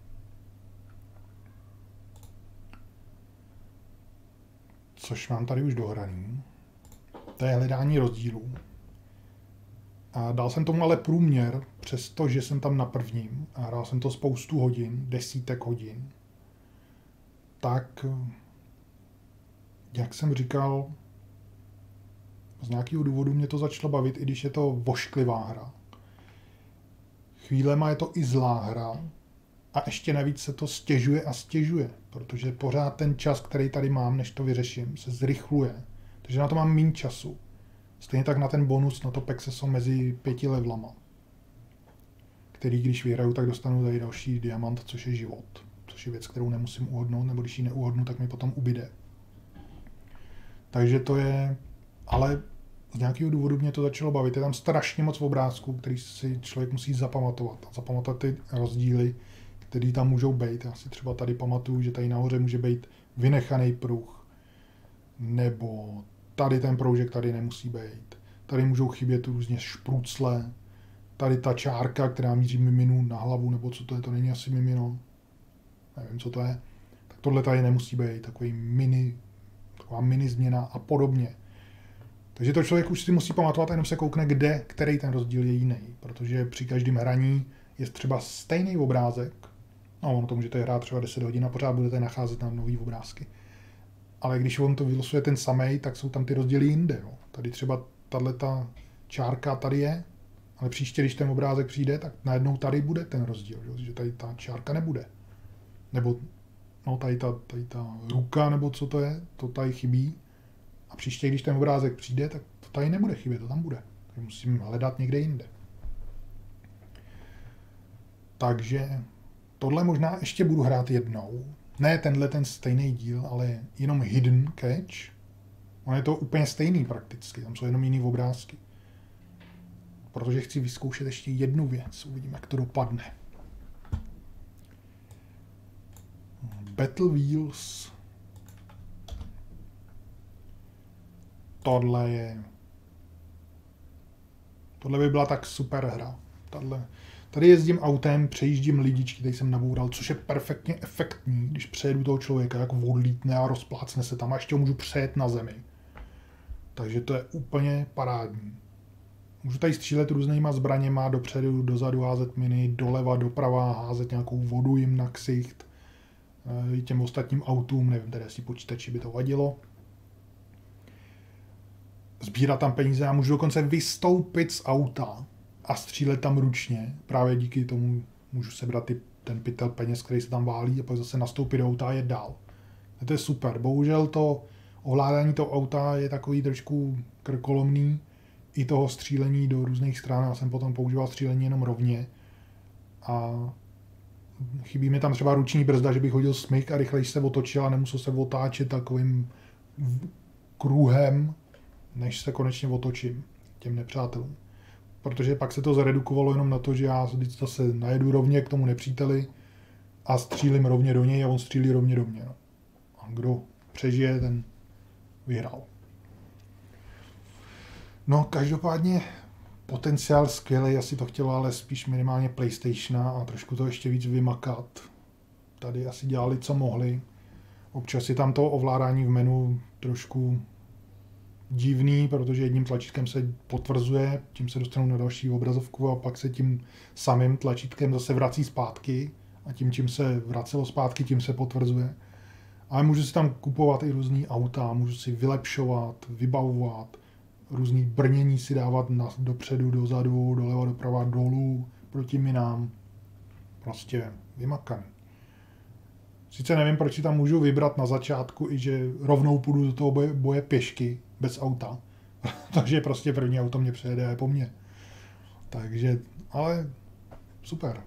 Což mám tady už dohraný. To je hledání rozdílů. A dal jsem tomu ale průměr, přestože jsem tam na prvním a hrál jsem to spoustu hodin, desítek hodin. Tak, jak jsem říkal, z nějakého důvodu mě to začalo bavit, i když je to vošklivá hra. Chvílema je to i zlá hra a ještě navíc se to stěžuje a stěžuje, protože pořád ten čas, který tady mám, než to vyřeším, se zrychluje. Takže na to mám méně času. Stejně tak na ten bonus, na to Pexe jsou mezi 5 levelama, který když vyhraju, tak dostanu tady další diamant, což je život. Což je věc, kterou nemusím uhodnout, nebo když ji neuhodnu, tak mi potom ubyde. Takže to je, ale z nějakého důvodu mě to začalo bavit. Je tam strašně moc obrázků, který si člověk musí zapamatovat. A zapamatovat ty rozdíly, které tam můžou být. Já si třeba tady pamatuju, že tady nahoře může být vynechaný pruh, nebo tady ten proužek tady nemusí být. Tady můžou chybět různě šprucle. Tady ta čárka, která míří miminu na hlavu, nebo co to je, to není asi mimino. Nevím, co to je. Tak tohle tady nemusí být. Taková mini změna a podobně. Takže to člověk už si musí pamatovat a jenom se koukne, který ten rozdíl je jiný. Protože při každém hraní je třeba stejný obrázek. No, ono to můžete hrát třeba 10 hodin a pořád budete nacházet na nový obrázky. Ale když on to vylosuje ten samej, tak jsou tam ty rozdíly jinde. Jo. Tady třeba tato čárka tady je, ale příště, když ten obrázek přijde, tak najednou tady bude ten rozdíl, že tady ta čárka nebude. Nebo no, tady ta ruka, nebo co to je, to tady chybí. A příště, když ten obrázek přijde, tak to tady nebude chybět, to tam bude. Takže musím hledat někde jinde. Takže tohle možná ještě budu hrát jednou. Ne ten stejný díl, ale jenom Hidden Catch. On je to úplně stejný prakticky, tam jsou jenom jiný obrázky. Protože chci vyzkoušet ještě jednu věc, uvidím, jak to dopadne. Battle Wheels. Tohle by byla tak super hra. Tady jezdím autem, přejíždím lidičky, tady jsem naboural, což je perfektně efektní, když přejedu toho člověka, jak odlítne a rozplácne se tam a ještě ho můžu přejet na zemi. Takže to je úplně parádní. Můžu tady střílet různýma zbraněma, dopředu, dozadu házet miny, doleva, doprava, házet nějakou vodu jim na ksicht. Těm ostatním autům, nevím, tedy jestli počítači by to vadilo. Sbírat tam peníze a můžu dokonce vystoupit z auta a střílet tam ručně. Právě díky tomu můžu sebrat ten pytel peněz, který se tam válí a pak zase nastoupit do auta a jet dál. A to je super. Bohužel to ovládání toho auta je takový trošku krkolomný. I toho střílení do různých stran. Já jsem potom používal střílení jenom rovně. A chybí mi tam třeba ruční brzda, že bych hodil smyk a rychleji se otočil a nemusel se otáčet takovým kruhem, než se konečně otočím těm nepřátelům. Protože pak se to zredukovalo jenom na to, že já zase najedu rovně k tomu nepříteli a střílím rovně do něj a on střílí rovně do mě. No. A kdo přežije, ten vyhrál. No, každopádně potenciál skvělý, asi to chtělo, ale spíš minimálně PlayStationa a trošku to ještě víc vymakat. Tady asi dělali, co mohli. Občas je tam to ovládání v menu trošku divný, protože jedním tlačítkem se potvrzuje, tím se dostanou na další obrazovku a pak se tím samým tlačítkem zase vrací zpátky a tím, čím se vracelo zpátky, tím se potvrzuje. Ale můžu si tam kupovat i různý auta, můžu si vylepšovat, vybavovat, různý brnění si dávat dopředu, dozadu, doleva, doprava, dolů, proti minám. Prostě vymakaný. Sice nevím, proč si tam můžu vybrat na začátku i že rovnou půjdu do toho boje pěšky, bez auta. Takže prostě první auto mě přejede a je po mně. Takže, ale super.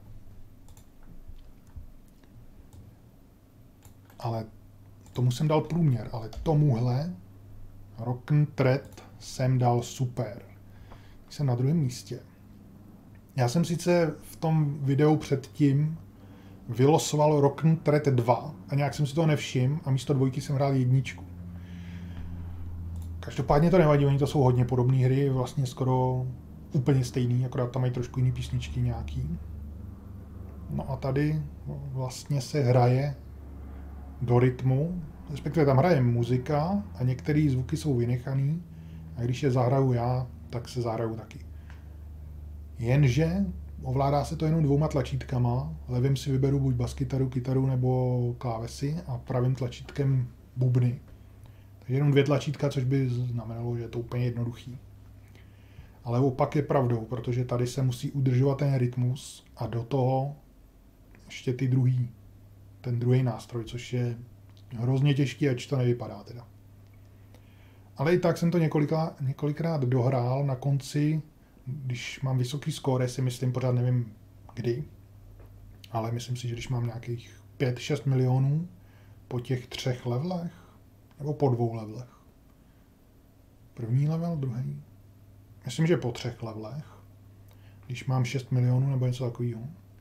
Ale tomu jsem dal průměr, ale tomuhle Rock'n Thread jsem dal super. Jsem na druhém místě. Já jsem sice v tom videu předtím vylosoval Rock'n Thread 2 a nějak jsem si toho nevšiml a místo dvojky jsem hrál jedničku. Každopádně to nevadí, oni to jsou hodně podobné hry, vlastně skoro úplně stejný, akorát tam mají trošku jiný písničky nějaký. No a tady vlastně se hraje do rytmu, respektive tam hraje muzika a některé zvuky jsou vynechaný a když je zahraju já, tak se zahraju taky. Jenže ovládá se to jenom 2 tlačítkama, levým si vyberu buď baskytaru, kytaru nebo klávesy a pravým tlačítkem bubny. Takže jenom 2 tlačítka, což by znamenalo, že je to úplně jednoduchý. Ale opak je pravdou, protože tady se musí udržovat ten rytmus a do toho ještě ten druhý nástroj, což je hrozně těžký, ač to nevypadá teda. Ale i tak jsem to několikrát dohrál na konci, když mám vysoký skóre, si myslím, pořád nevím kdy, ale myslím si, že když mám nějakých 5-6 milionů po těch 3 levelech, nebo po 2 levelech. První level, druhý. Myslím, že po 3 levelech, když mám 6 milionů nebo něco takového,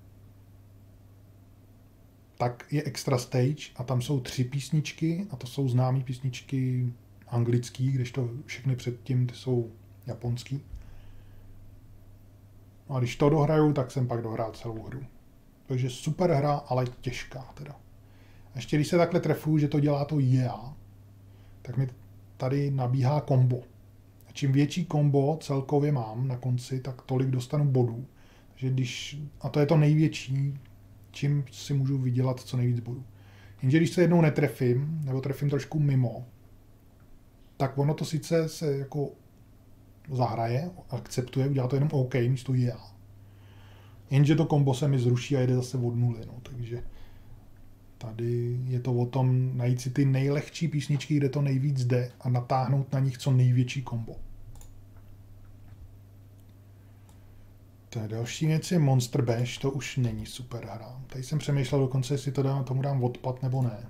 tak je extra stage a tam jsou 3 písničky a to jsou známé písničky anglický, kdežto všechny předtím ty jsou japonský. No a když to dohraju, tak jsem pak dohrál celou hru. Takže super hra, ale těžká teda. A ještě když se takhle trefuju, že to dělá to yeah, tak mi tady nabíhá kombo. A čím větší kombo celkově mám na konci, tak tolik dostanu bodů. Takže a to je to největší, čím si můžu vydělat co nejvíc bodů. Jenže když se jednou netrefím, nebo trefím trošku mimo, tak ono to sice se jako zahraje, akceptuje, udělá to jenom OK, místo já. Jenže to kombo se mi zruší a jede zase od nuly, no, takže tady je to o tom najít si ty nejlehčí písničky, kde to nejvíc jde a natáhnout na nich co největší kombo. To je další věc je Monster Bash, to už není super hra. Tady jsem přemýšlel dokonce, jestli tomu dám odpad nebo ne.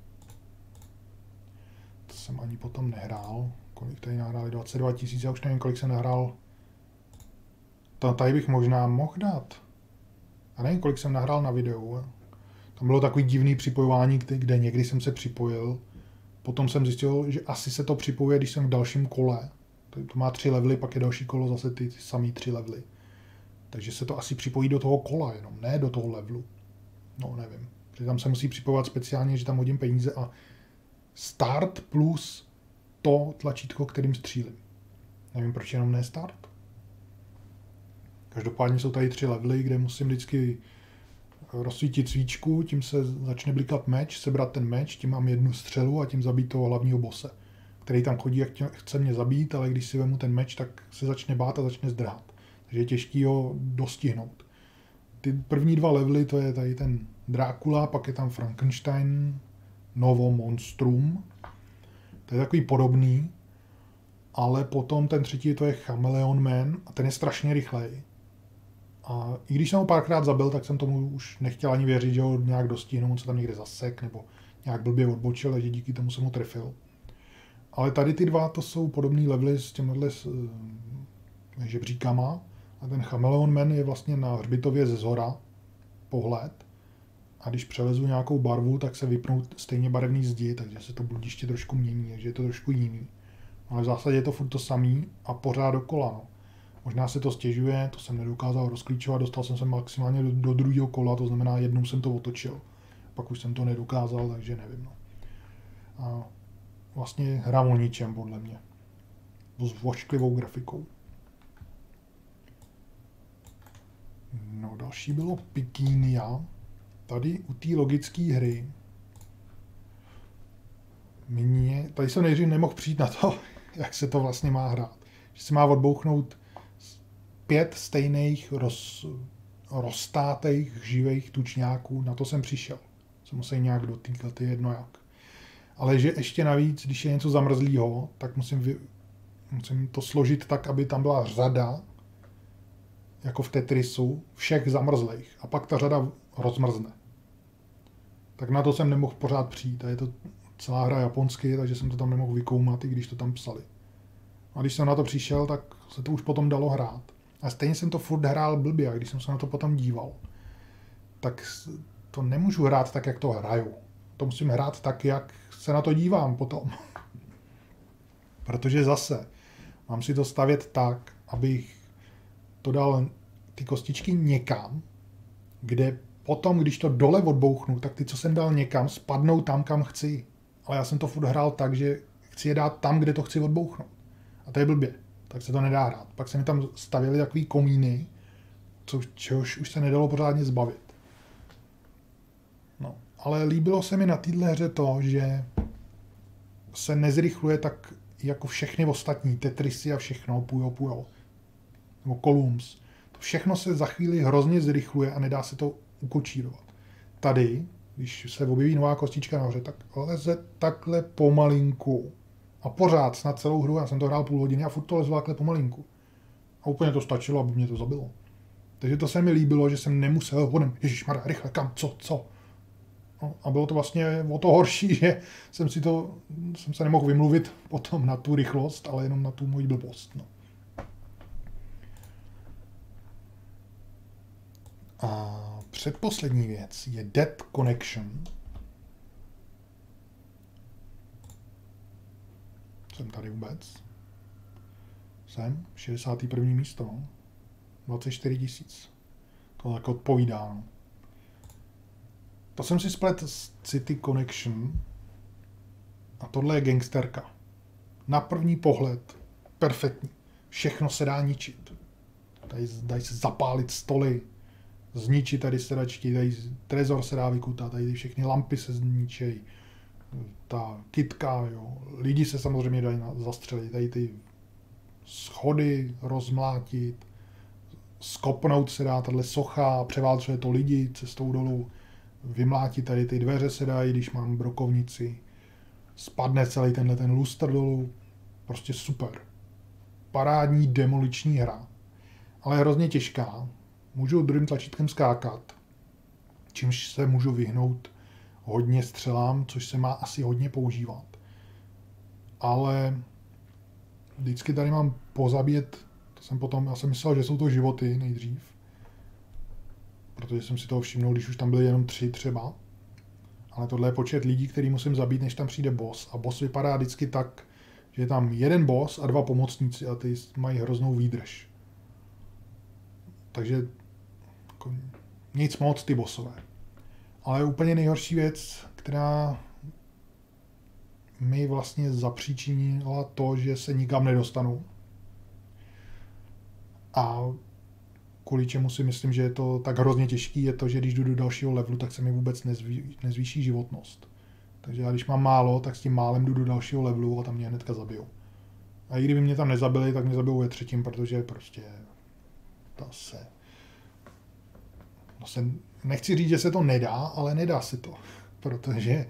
To jsem ani potom nehrál. Kolik tady nahráli? 22 000, já už nevím, kolik jsem nahrál. Tady bych možná mohl dát. Já nevím, kolik jsem nahrál na videu. Tam bylo takový divný připojování, kde někdy jsem se připojil. Potom jsem zjistil, že asi se to připojuje, když jsem v dalším kole. To má 3 levely, pak je další kolo zase ty samý 3 levely. Takže se to asi připojí do toho kola jenom, ne do toho levelu. No, nevím. Protože tam se musí připojovat speciálně, že tam hodím peníze a start plus to tlačítko, kterým střílím. Nevím, proč jenom ne start. Každopádně jsou tady 3 levely, kde musím vždycky rozsvítit svíčku, tím se začne blikat meč, sebrat ten meč, tím mám 1 střelu a tím zabít toho hlavního bosse, který tam chodí, jak chce mě zabít, ale když si vemu ten meč, tak se začne bát a začne zdrhat. Takže je těžký ho dostihnout. Ty první 2 levely, to je tady ten Drákula, pak je tam Frankenstein, Novo Monstrum. To je takový podobný, ale potom ten třetí, to je Chameleon Man a ten je strašně rychlej. A i když jsem ho párkrát zabil, tak jsem tomu už nechtěl ani věřit, že ho nějak dostihnu, on se tam někde zasek nebo nějak blbě odbočil, takže díky tomu jsem ho trefil. Ale tady ty 2, to jsou podobný levely s těmhle žebříkama a ten Chameleon Man je vlastně na hřbitově ze zhora pohled a když přelezu nějakou barvu, tak se vypnou stejně barevný zdi, takže se to bludiště trošku mění, takže je to trošku jiný. Ale v zásadě je to furt to samý a pořád dokola. No. Možná se to stěžuje, to jsem nedokázal rozklíčovat, dostal jsem se maximálně do druhého kola, to znamená jednou jsem to otočil. Pak už jsem to nedokázal, takže nevím. No. A vlastně hrám o ničem, podle mě. S vošklivou grafikou. No, další bylo Pikinia. Tady u té logické hry tady jsem nejdřív nemohl přijít na to, jak se to vlastně má hrát. Že se má odbouchnout 5 stejných roztátých živých tučňáků, na to jsem přišel. Se musí nějak dotýkat, je jedno jak. Ale že ještě navíc, když je něco zamrzlýho, tak musím to složit tak, aby tam byla řada, jako v Tetrisu, všech zamrzlých. A pak ta řada rozmrzne. Tak na to jsem nemohl pořád přijít. A je to celá hra japonsky, takže jsem to tam nemohl vykoumat, i když to tam psali. A když jsem na to přišel, tak se to už potom dalo hrát. A stejně jsem to furt hrál blbě, a když jsem se na to potom díval, tak to nemůžu hrát tak, jak to hraju. To musím hrát tak, jak se na to dívám potom. Protože zase mám si to stavět tak, abych to dal ty kostičky někam, kde potom, když to dole odbouchnu, tak ty, co jsem dal někam, spadnou tam, kam chci. Ale já jsem to furt hrál tak, že chci je dát tam, kde to chci odbouchnout. A to je blbě. Tak se to nedá hrát. Pak se mi tam stavily takový komíny, čehož už se nedalo pořádně zbavit. No. Ale líbilo se mi na této hře to, že se nezrychluje tak jako všechny ostatní, Tetrisy a všechno, Puyo, nebo Columns. To všechno se za chvíli hrozně zrychluje a nedá se to ukočírovat. Tady, když se objeví nová kostička nahoře, tak leze takhle pomalinku. A pořád, snad celou hru, já jsem to hrál půl hodiny a furt to lezlo takhle pomalinku. A úplně to stačilo, aby mě to zabilo. Takže to se mi líbilo, že jsem nemusel honem, ježišmarja, rychle, kam, co? No, a bylo to vlastně o to horší, že jsem se nemohl vymluvit potom na tu rychlost, ale jenom na tu moji blbost. No. A předposlední věc je Dead Connection. Jsem tady vůbec. Jsem 61. místo. 24 000. To tak odpovídá. No. To jsem si splet s City Connection. A tohle je gangsterka. Na první pohled perfektní. Všechno se dá ničit. Tady dají se zapálit stoly, zničit tady sedačky, tady trezor se dá vykutat, tady všechny lampy se zničejí, ta kytka, jo. Lidi se samozřejmě dají zastřelit, tady ty schody rozmlátit, skopnout se dá tahle socha, převálcuje to lidi cestou dolů, vymlátit tady ty dveře se dají, když mám brokovnici, spadne celý ten lustr dolů, prostě super. Parádní demoliční hra, ale hrozně těžká. Můžu druhým tlačítkem skákat, čímž se můžu vyhnout hodně střelám, což se má asi hodně používat. Ale vždycky tady mám pozabíjet, já jsem myslel, že jsou to životy nejdřív, protože jsem si toho všimnul, když už tam byly jenom 3 třeba. Ale tohle je počet lidí, který musím zabít, než tam přijde boss. A boss vypadá vždycky tak, že je tam jeden boss a 2 pomocníci a ty mají hroznou výdrž. Takže jako, nic moc ty bossové. Ale úplně nejhorší věc, která mi vlastně zapříčinila to, že se nikam nedostanu. A kvůli čemu si myslím, že je to tak hrozně těžký, je to, že když jdu do dalšího levelu, tak se mi vůbec nezvýší životnost. Takže já když mám málo, tak s tím málem jdu do dalšího levelu a tam mě hnedka zabijou. A i kdyby mě tam nezabili, tak mě zabijou ve 3., protože prostě to se nechci říct, že se to nedá, ale nedá se to. Protože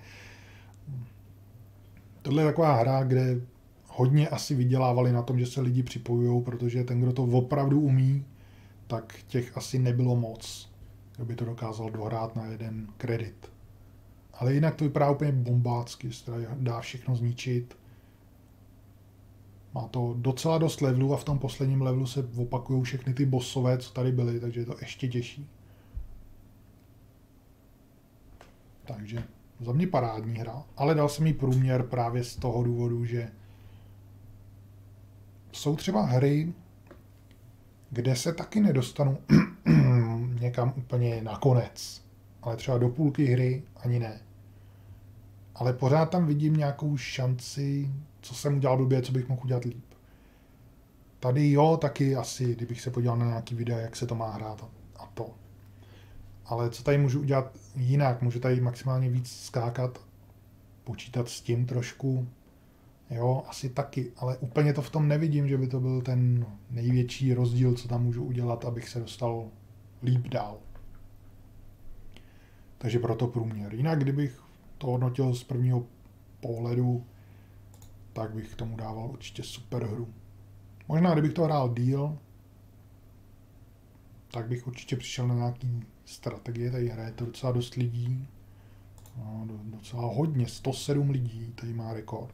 tohle je taková hra, kde hodně asi vydělávali na tom, že se lidi připojují, protože ten, kdo to opravdu umí, tak těch asi nebylo moc, kdo by to dokázal dohrát na jeden kredit. Ale jinak to vypadá úplně bombácky, že se dá všechno zničit. Má to docela dost levelů a v tom posledním levelu se opakují všechny ty bossové, co tady byly, takže je to ještě těžší. Takže za mě parádní hra, ale dal jsem jí průměr právě z toho důvodu, že jsou třeba hry, kde se taky nedostanu někam úplně na konec, ale třeba do půlky hry ani ne. Ale pořád tam vidím nějakou šanci, co jsem udělal blbě, co bych mohl udělat líp. Tady jo, taky asi, kdybych se podíval na nějaký videa, jak se to má hrát a to. Ale co tady můžu udělat jinak? Můžu tady maximálně víc skákat, počítat s tím trošku. Jo, asi taky, ale úplně to v tom nevidím, že by to byl ten největší rozdíl, co tam můžu udělat, abych se dostal líp dál. Takže proto průměr. Jinak, kdybych to hodnotil z prvního pohledu, tak bych tomu dával určitě super hru. Možná, kdybych to hrál díl, tak bych určitě přišel na nějaký strategie. Tady hraje to docela dost lidí. No, docela hodně, 107 lidí tady má rekord.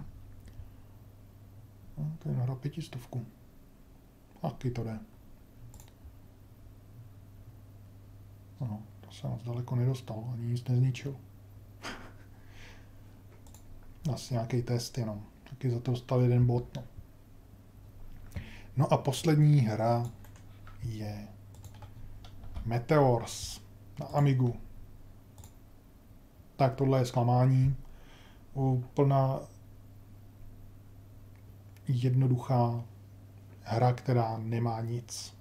No, tady nahrál 500. Taky to jde. No, to se moc daleko nedostal, ani nic nezničil. Asi nějaký test jenom. Taky za to dostal 1 bod. No. No a poslední hra je Meteors na Amigu. Tak tohle je zklamání. Úplná jednoduchá hra, která nemá nic.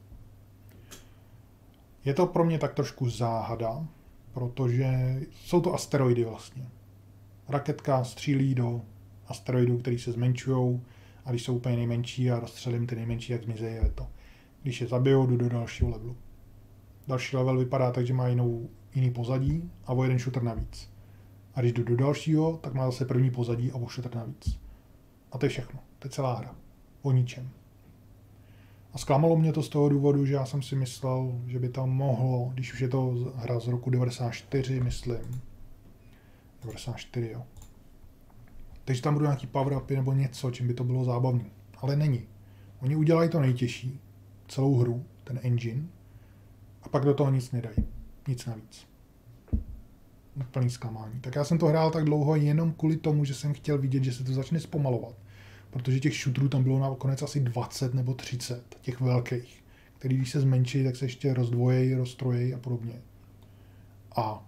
Je to pro mě tak trošku záhada, protože jsou to asteroidy vlastně. Raketka střílí do asteroidů, který se zmenšují, a když jsou úplně nejmenší a rozstřelím ty nejmenší, jak zmizejí, je to. Když je zabijou, jdu do dalšího levelu. Další level vypadá tak, že má jiný pozadí a o 1 shooter navíc. A když jdu do dalšího, tak má zase první pozadí a o shooter navíc. A to je všechno. To je celá hra. O ničem. A zklamalo mě to z toho důvodu, že já jsem si myslel, že by tam mohlo, když už je to hra z roku 94, myslím. 94, jo. Takže tam budou nějaký power-upy nebo něco, čím by to bylo zábavné. Ale není. Oni udělají to nejtěžší, celou hru, ten engine, a pak do toho nic nedají. Nic navíc. Úplný zklamání. Tak já jsem to hrál tak dlouho jenom kvůli tomu, že jsem chtěl vidět, že se to začne zpomalovat. Protože těch shooterů tam bylo nakonec asi 20 nebo 30, těch velkých, který když se zmenší, tak se ještě rozdvojejí, roztrojejí a podobně. A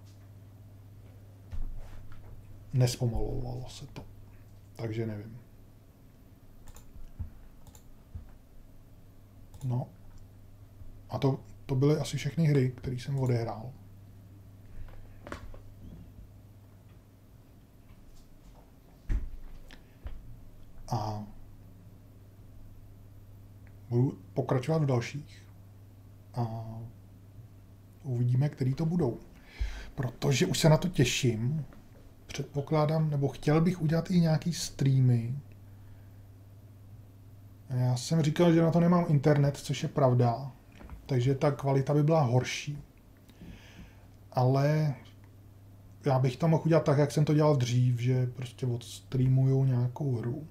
nespomalovalo se to. Takže nevím. No. A to byly asi všechny hry, které jsem odehrál. A budu pokračovat v dalších. A uvidíme, který to budou. Protože už se na to těším. Předpokládám, nebo chtěl bych udělat i nějaký streamy. Já jsem říkal, že na to nemám internet, což je pravda. Takže ta kvalita by byla horší. Ale já bych to mohl udělat tak, jak jsem to dělal dřív, že prostě odstreamuju nějakou hru.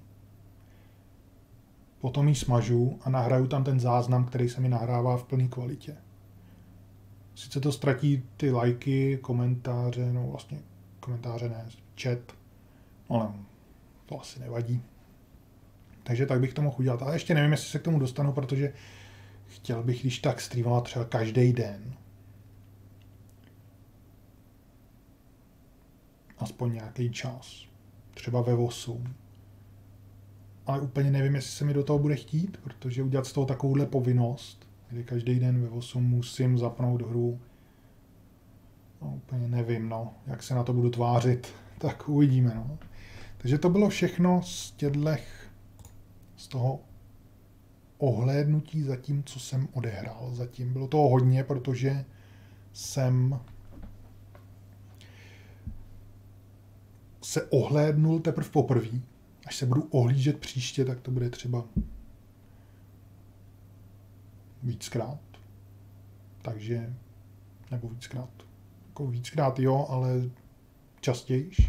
Potom ji smažu a nahraju tam ten záznam, který se mi nahrává v plné kvalitě. Sice to ztratí ty lajky, komentáře, no vlastně komentáře ne, chat, ale to asi nevadí. Takže tak bych to mohl udělat. Ale ještě nevím, jestli se k tomu dostanu, protože chtěl bych, když tak streamovat třeba každý den. Aspoň nějaký čas. Třeba ve 8. Ale úplně nevím, jestli se mi do toho bude chtít, protože udělat z toho takovouhle povinnost, kdy každý den ve 8 musím zapnout hru. No, úplně nevím, no, jak se na to budu tvářit, tak uvidíme, no. Takže to bylo všechno z toho ohlédnutí za tím, co jsem odehrál. Zatím bylo toho hodně, protože jsem se ohlédnul teprve poprvé. Až se budu ohlížet příště, tak to bude třeba víckrát. Takže, nebo víckrát. Jako víckrát jo, ale častějiš.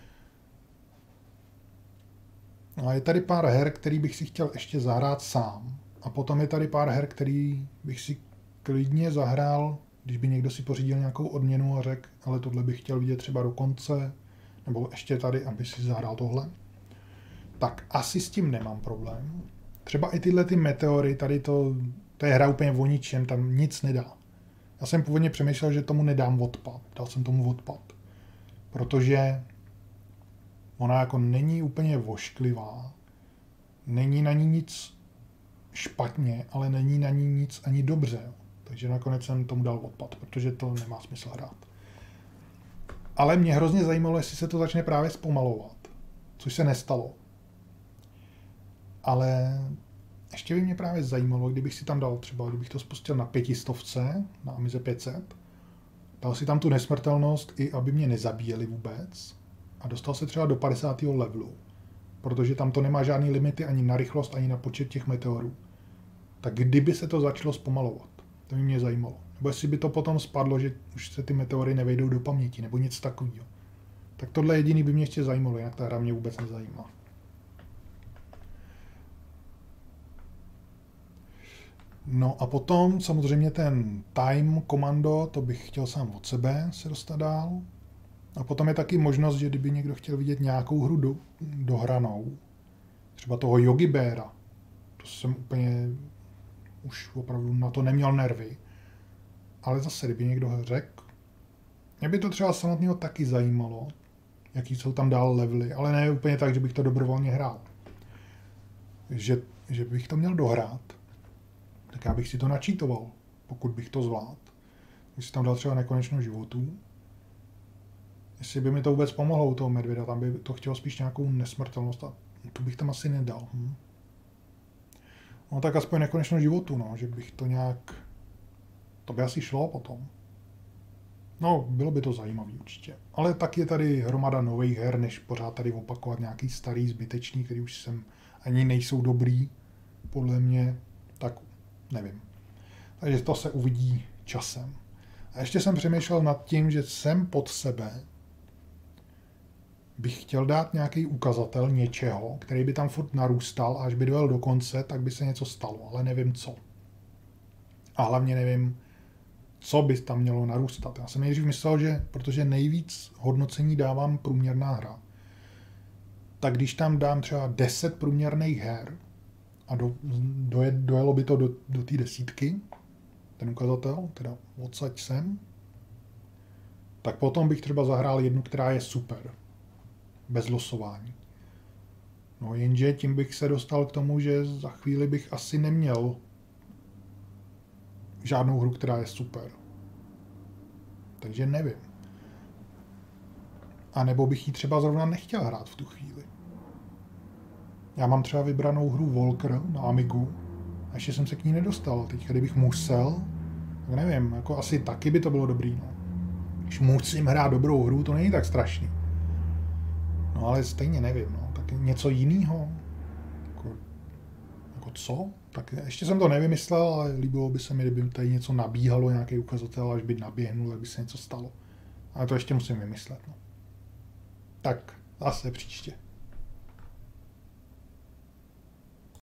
A je tady pár her, který bych si chtěl ještě zahrát sám. A potom je tady pár her, který bych si klidně zahrál, když by někdo si pořídil nějakou odměnu a řekl, ale tohle bych chtěl vidět třeba do konce, nebo ještě tady, aby si zahrál tohle. Tak asi s tím nemám problém. Třeba i tyhle ty meteory, tady to je hra úplně o ničem, tam nic nedá. Já jsem původně přemýšlel, že tomu nedám odpad. Dal jsem tomu odpad. Protože ona jako není úplně vošklivá. Není na ní nic špatně, ale není na ní nic ani dobře. Takže nakonec jsem tomu dal odpad, protože to nemá smysl hrát. Ale mě hrozně zajímalo, jestli se to začne právě zpomalovat. Což se nestalo. Ale ještě by mě právě zajímalo, kdybych si tam dal třeba, kdybych to spustil na 500, na Amize 500, dal si tam tu nesmrtelnost i aby mě nezabíjeli vůbec a dostal se třeba do 50. levelu, protože tam to nemá žádný limity ani na rychlost, ani na počet těch meteorů. Tak kdyby se to začalo zpomalovat, to by mě zajímalo. Nebo jestli by to potom spadlo, že už se ty meteory nevejdou do paměti, nebo něco takového. Tak tohle jediný by mě ještě zajímalo, jinak ta hra mě vůbec nezajímá. No a potom samozřejmě ten time komando, to bych chtěl sám od sebe se dostat dál. A potom je taky možnost, že kdyby někdo chtěl vidět nějakou hru dohranou, Třeba toho Yogi Beara. To jsem úplně už opravdu na to neměl nervy. Ale zase, kdyby někdo řekl, mě by to třeba samotného taky zajímalo, jaký jsou tam dál levely, ale ne úplně tak, že bych to dobrovolně hrál. Že bych to měl dohrát, tak já bych si to načítoval, pokud bych to zvládl. Když si tam dal třeba nekonečno životů, jestli by mi to vůbec pomohlo u toho medvěda, tam by to chtělo spíš nějakou nesmrtelnost a tu bych tam asi nedal. No tak aspoň nekonečno životu, no, že bych to nějak... To by asi šlo potom. No, bylo by to zajímavé určitě. Ale tak je tady hromada nových her, než pořád tady opakovat nějaký starý, zbytečný, který už jsem ani nejsou dobrý, podle mě, tak nevím. Takže to se uvidí časem. A ještě jsem přemýšlel nad tím, že jsem pod sebe bych chtěl dát nějaký ukazatel něčeho, který by tam furt narůstal a až by dojel do konce, tak by se něco stalo, ale nevím co. A hlavně nevím, co by tam mělo narůstat. Já jsem nejdřív myslel, že protože nejvíc hodnocení dávám průměrná hra, tak když tam dám třeba 10 průměrných her a dojelo by to do té desítky, ten ukazatel, teda odsaď sem, tak potom bych třeba zahrál jednu, která je super. Bez losování. No jenže tím bych se dostal k tomu, že za chvíli bych asi neměl žádnou hru, která je super. Takže nevím. A nebo bych ji třeba zrovna nechtěl hrát v tu chvíli. Já mám třeba vybranou hru Walker na Amigu a ještě jsem se k ní nedostal. Teď, kdybych musel, tak nevím, jako asi taky by to bylo dobrý. No. Když musím hrát dobrou hru, to není tak strašný. No ale stejně nevím, no. Tak něco jiného? Jako co? Tak ještě jsem to nevymyslel, ale líbilo by se mi, kdyby tady něco nabíhalo, nějaký ukazatel, až by naběhnul, tak by se něco stalo. Ale to ještě musím vymyslet, no. Tak, zase příště.